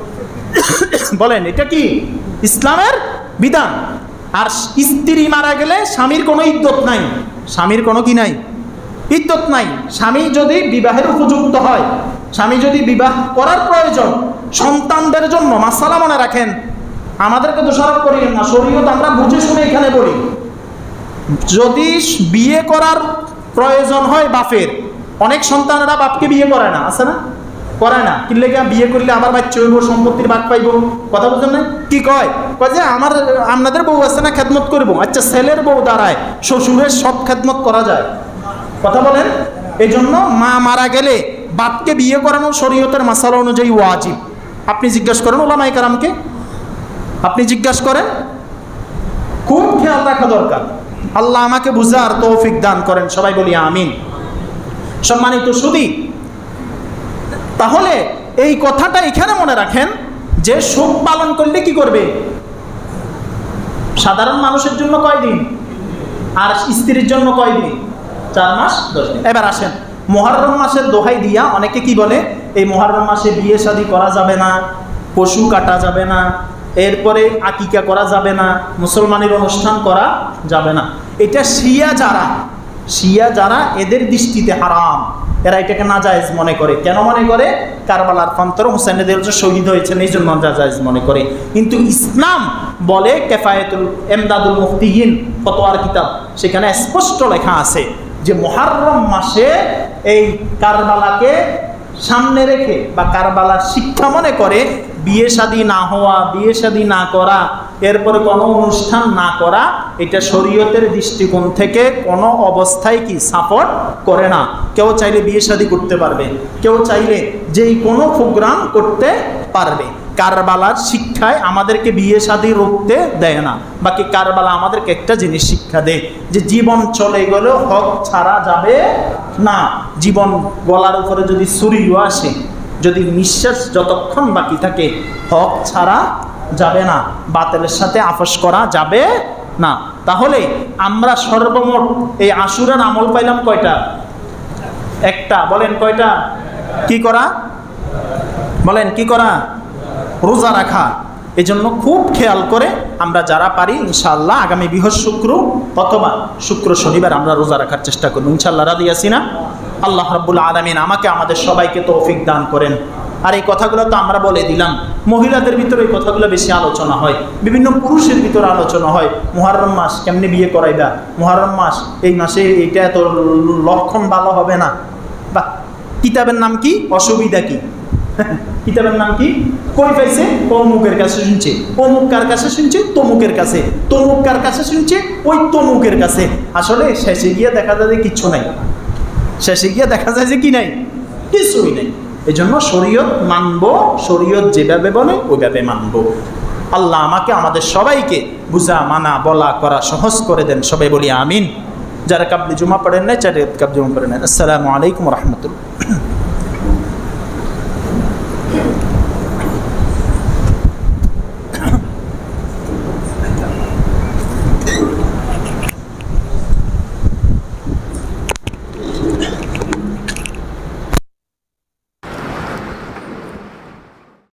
বলেন, এটা কি ইসলামের বিধান? আর স্ত্রী মারা গেলে স্বামীর কোনো ইদ্যত নাই, স্বামীর কোনো কি নাই, ইদ্যত নাই। স্বামী যদি বিবাহের উপযুক্ত হয়, স্বামী যদি বিবাহ করার প্রয়োজন সন্তানদের জন্য, মাসালা মনে রাখেন, আমাদেরকে দোষারোপ করিয়েন না, শরীয়ত আমরা বুঝে শুনে এখানে বলি। যদি বিয়ে করার প্রয়োজন হয় বাপের, অনেক সন্তানেরা বাপকে বিয়ে করে না, আছে না? করে না। কি লেগে? বিয়ে করলে আবার বাচ্চা হইব, সম্পত্তির ভাগ পাইব। কথা বুঝলেন না? কি কয়? কয় যে আমার আপনাদের বউ আছে না, খেদমত করব। আচ্ছা, ছেলের বউ দাঁড়ায়, শ্বশুরের সব খেদমত করা যায়? কথা বলেন। এই জন্য মা মারা গেলে বাপকে বিয়ে করানো শরীয়তের মাসালা অনুযায়ী ওয়াজিব। আপনি জিজ্ঞাসা করেন উলামায়ে কেরামকে, আপনি জিজ্ঞাসা করেন, খুব খেয়াল রাখা দরকার। আল্লাহ আমাকে বুঝার তৌফিক দান করেন, সবাই বলি আমিন। সম্মানিত সুধী, তাহলে এই কথাটা এখানে মনে রাখেন যে শোক পালন করলে কি করবে? সাধারণ মানুষের জন্য কয়দিন, আর স্ত্রীর জন্য কয়দিন? চার মাস দশ দিন। এবার আসেন, মহররম মাসের দোহাই দিয়া অনেকে কি বলে, এই মহররম মাসে বিয়ে শাদী করা যাবে না, পশু কাটা যাবে না, এরপরে আকিকা করা যাবে না, মুসলমানের অনুষ্ঠান করা যাবে না। এটা শিয়া যারা, শিয়া যারা এদের দৃষ্টিতে হারাম, এরা এটাকে নাজায়েজ মনে করে। কেন মনে করে? কারবালার প্রান্তরে হুসাইন রাদিয়াল্লাহু শহীদ হয়েছেন, এই জন্য নাজায়েজ মনে করে। কিন্তু ইসলাম বলে, কেফায়েতুল এমদাদুল মুফতিয়িন ফতোয়ার কিতাব, সেখানে স্পষ্ট লেখা আছে যে মহররম মাসে এই কারবালাকে সামনে রেখে বা কারবালার শিক্ষা মনে করে বিয়ে শাদী না হওয়া, বিয়ে শাদী না করা, এরপরে কোনো অনুষ্ঠান না করা, এটা শরীয়তের দৃষ্টিকোণ থেকে কোনো অবস্থায় কি সাপোর্ট করে না। কেউ চাইলে বিয়ে শাদী করতে পারবে, কেউ চাইলে যেই কোনো প্রোগ্রাম করতে পারবে। কারবালার শিক্ষায় আমাদেরকে বিয়ে শাদী রুখতে দেয় না। বাকি কারবালা আমাদেরকে একটা জিনিস শিক্ষা দেয় যে জীবন চলে গেলেও হক ছাড়া যাবে না। জীবন গলার উপরে যদি ছুরিও আসে, যদি নিঃশ্বাস যতক্ষণ বাকি থাকে, হক ছাড়া যাবে না, বাতিলের সাথে আপোষ করা যাবে না। তাহলে আমরা সর্বমোট এই আশুরার আমল পাইলাম কয়টা? একটা। বলেন কয়টা? কি করা? বলেন কি করা? রোজা রাখা। এই জন্য খুব খেয়াল করে আমরা যারা পারি ইনশাআল্লাহ আগামী বৃহস্পতি শুক্র অথবা শুক্র শনিবার আমরা রোজা রাখার চেষ্টা করব ইনশাআল্লাহ। রাজি আছি না? আল্লাহ রাব্বুল আলামিন আমাকে আমাদের সবাইকে তৌফিক দান করেন। আর এই কথাগুলো তো আমরা বলে দিলাম, মহিলাদের ভিতরে এই কথাগুলো বেশি আলোচনা হয়, বিভিন্ন পুরুষের ভিতরে আলোচনা হয়। মুহররম মাস কেমনে বিয়ে করাইবা, মুহররম মাস এই মাসে এইটা এত লক্ষণ ভালো হবে না, বা কিতাবের নাম কি, অসুবিধা কি, কিতাবের নাম কি, কই পাইছে, অমুকের কাছে শুনছে, অমুক কার কাছে শুনছে, তমুকের কাছে, তমুক কার কাছে শুনছে, ওই তমুকের কাছে। আসলে শেষে গিয়ে দেখা যায় যে কিচ্ছু নাই, শেষে গিয়ে দেখা যায় যে কি নাই, কিছুই নেই। এজন্য শরীয়ত মানব, শরীয়ত যেভাবে বলে ওইভাবে মানব। আল্লাহ আমাকে আমাদের সবাইকে বুঝা মানা বলা করা সহজ করে দেন, সবাই বলি আমিন। যারা কাবলি জুমা পড়েন নাই, চার কাবলি জুমা পড়েন নাই। আসসালামু আলাইকুম রহমতুল্লাহ।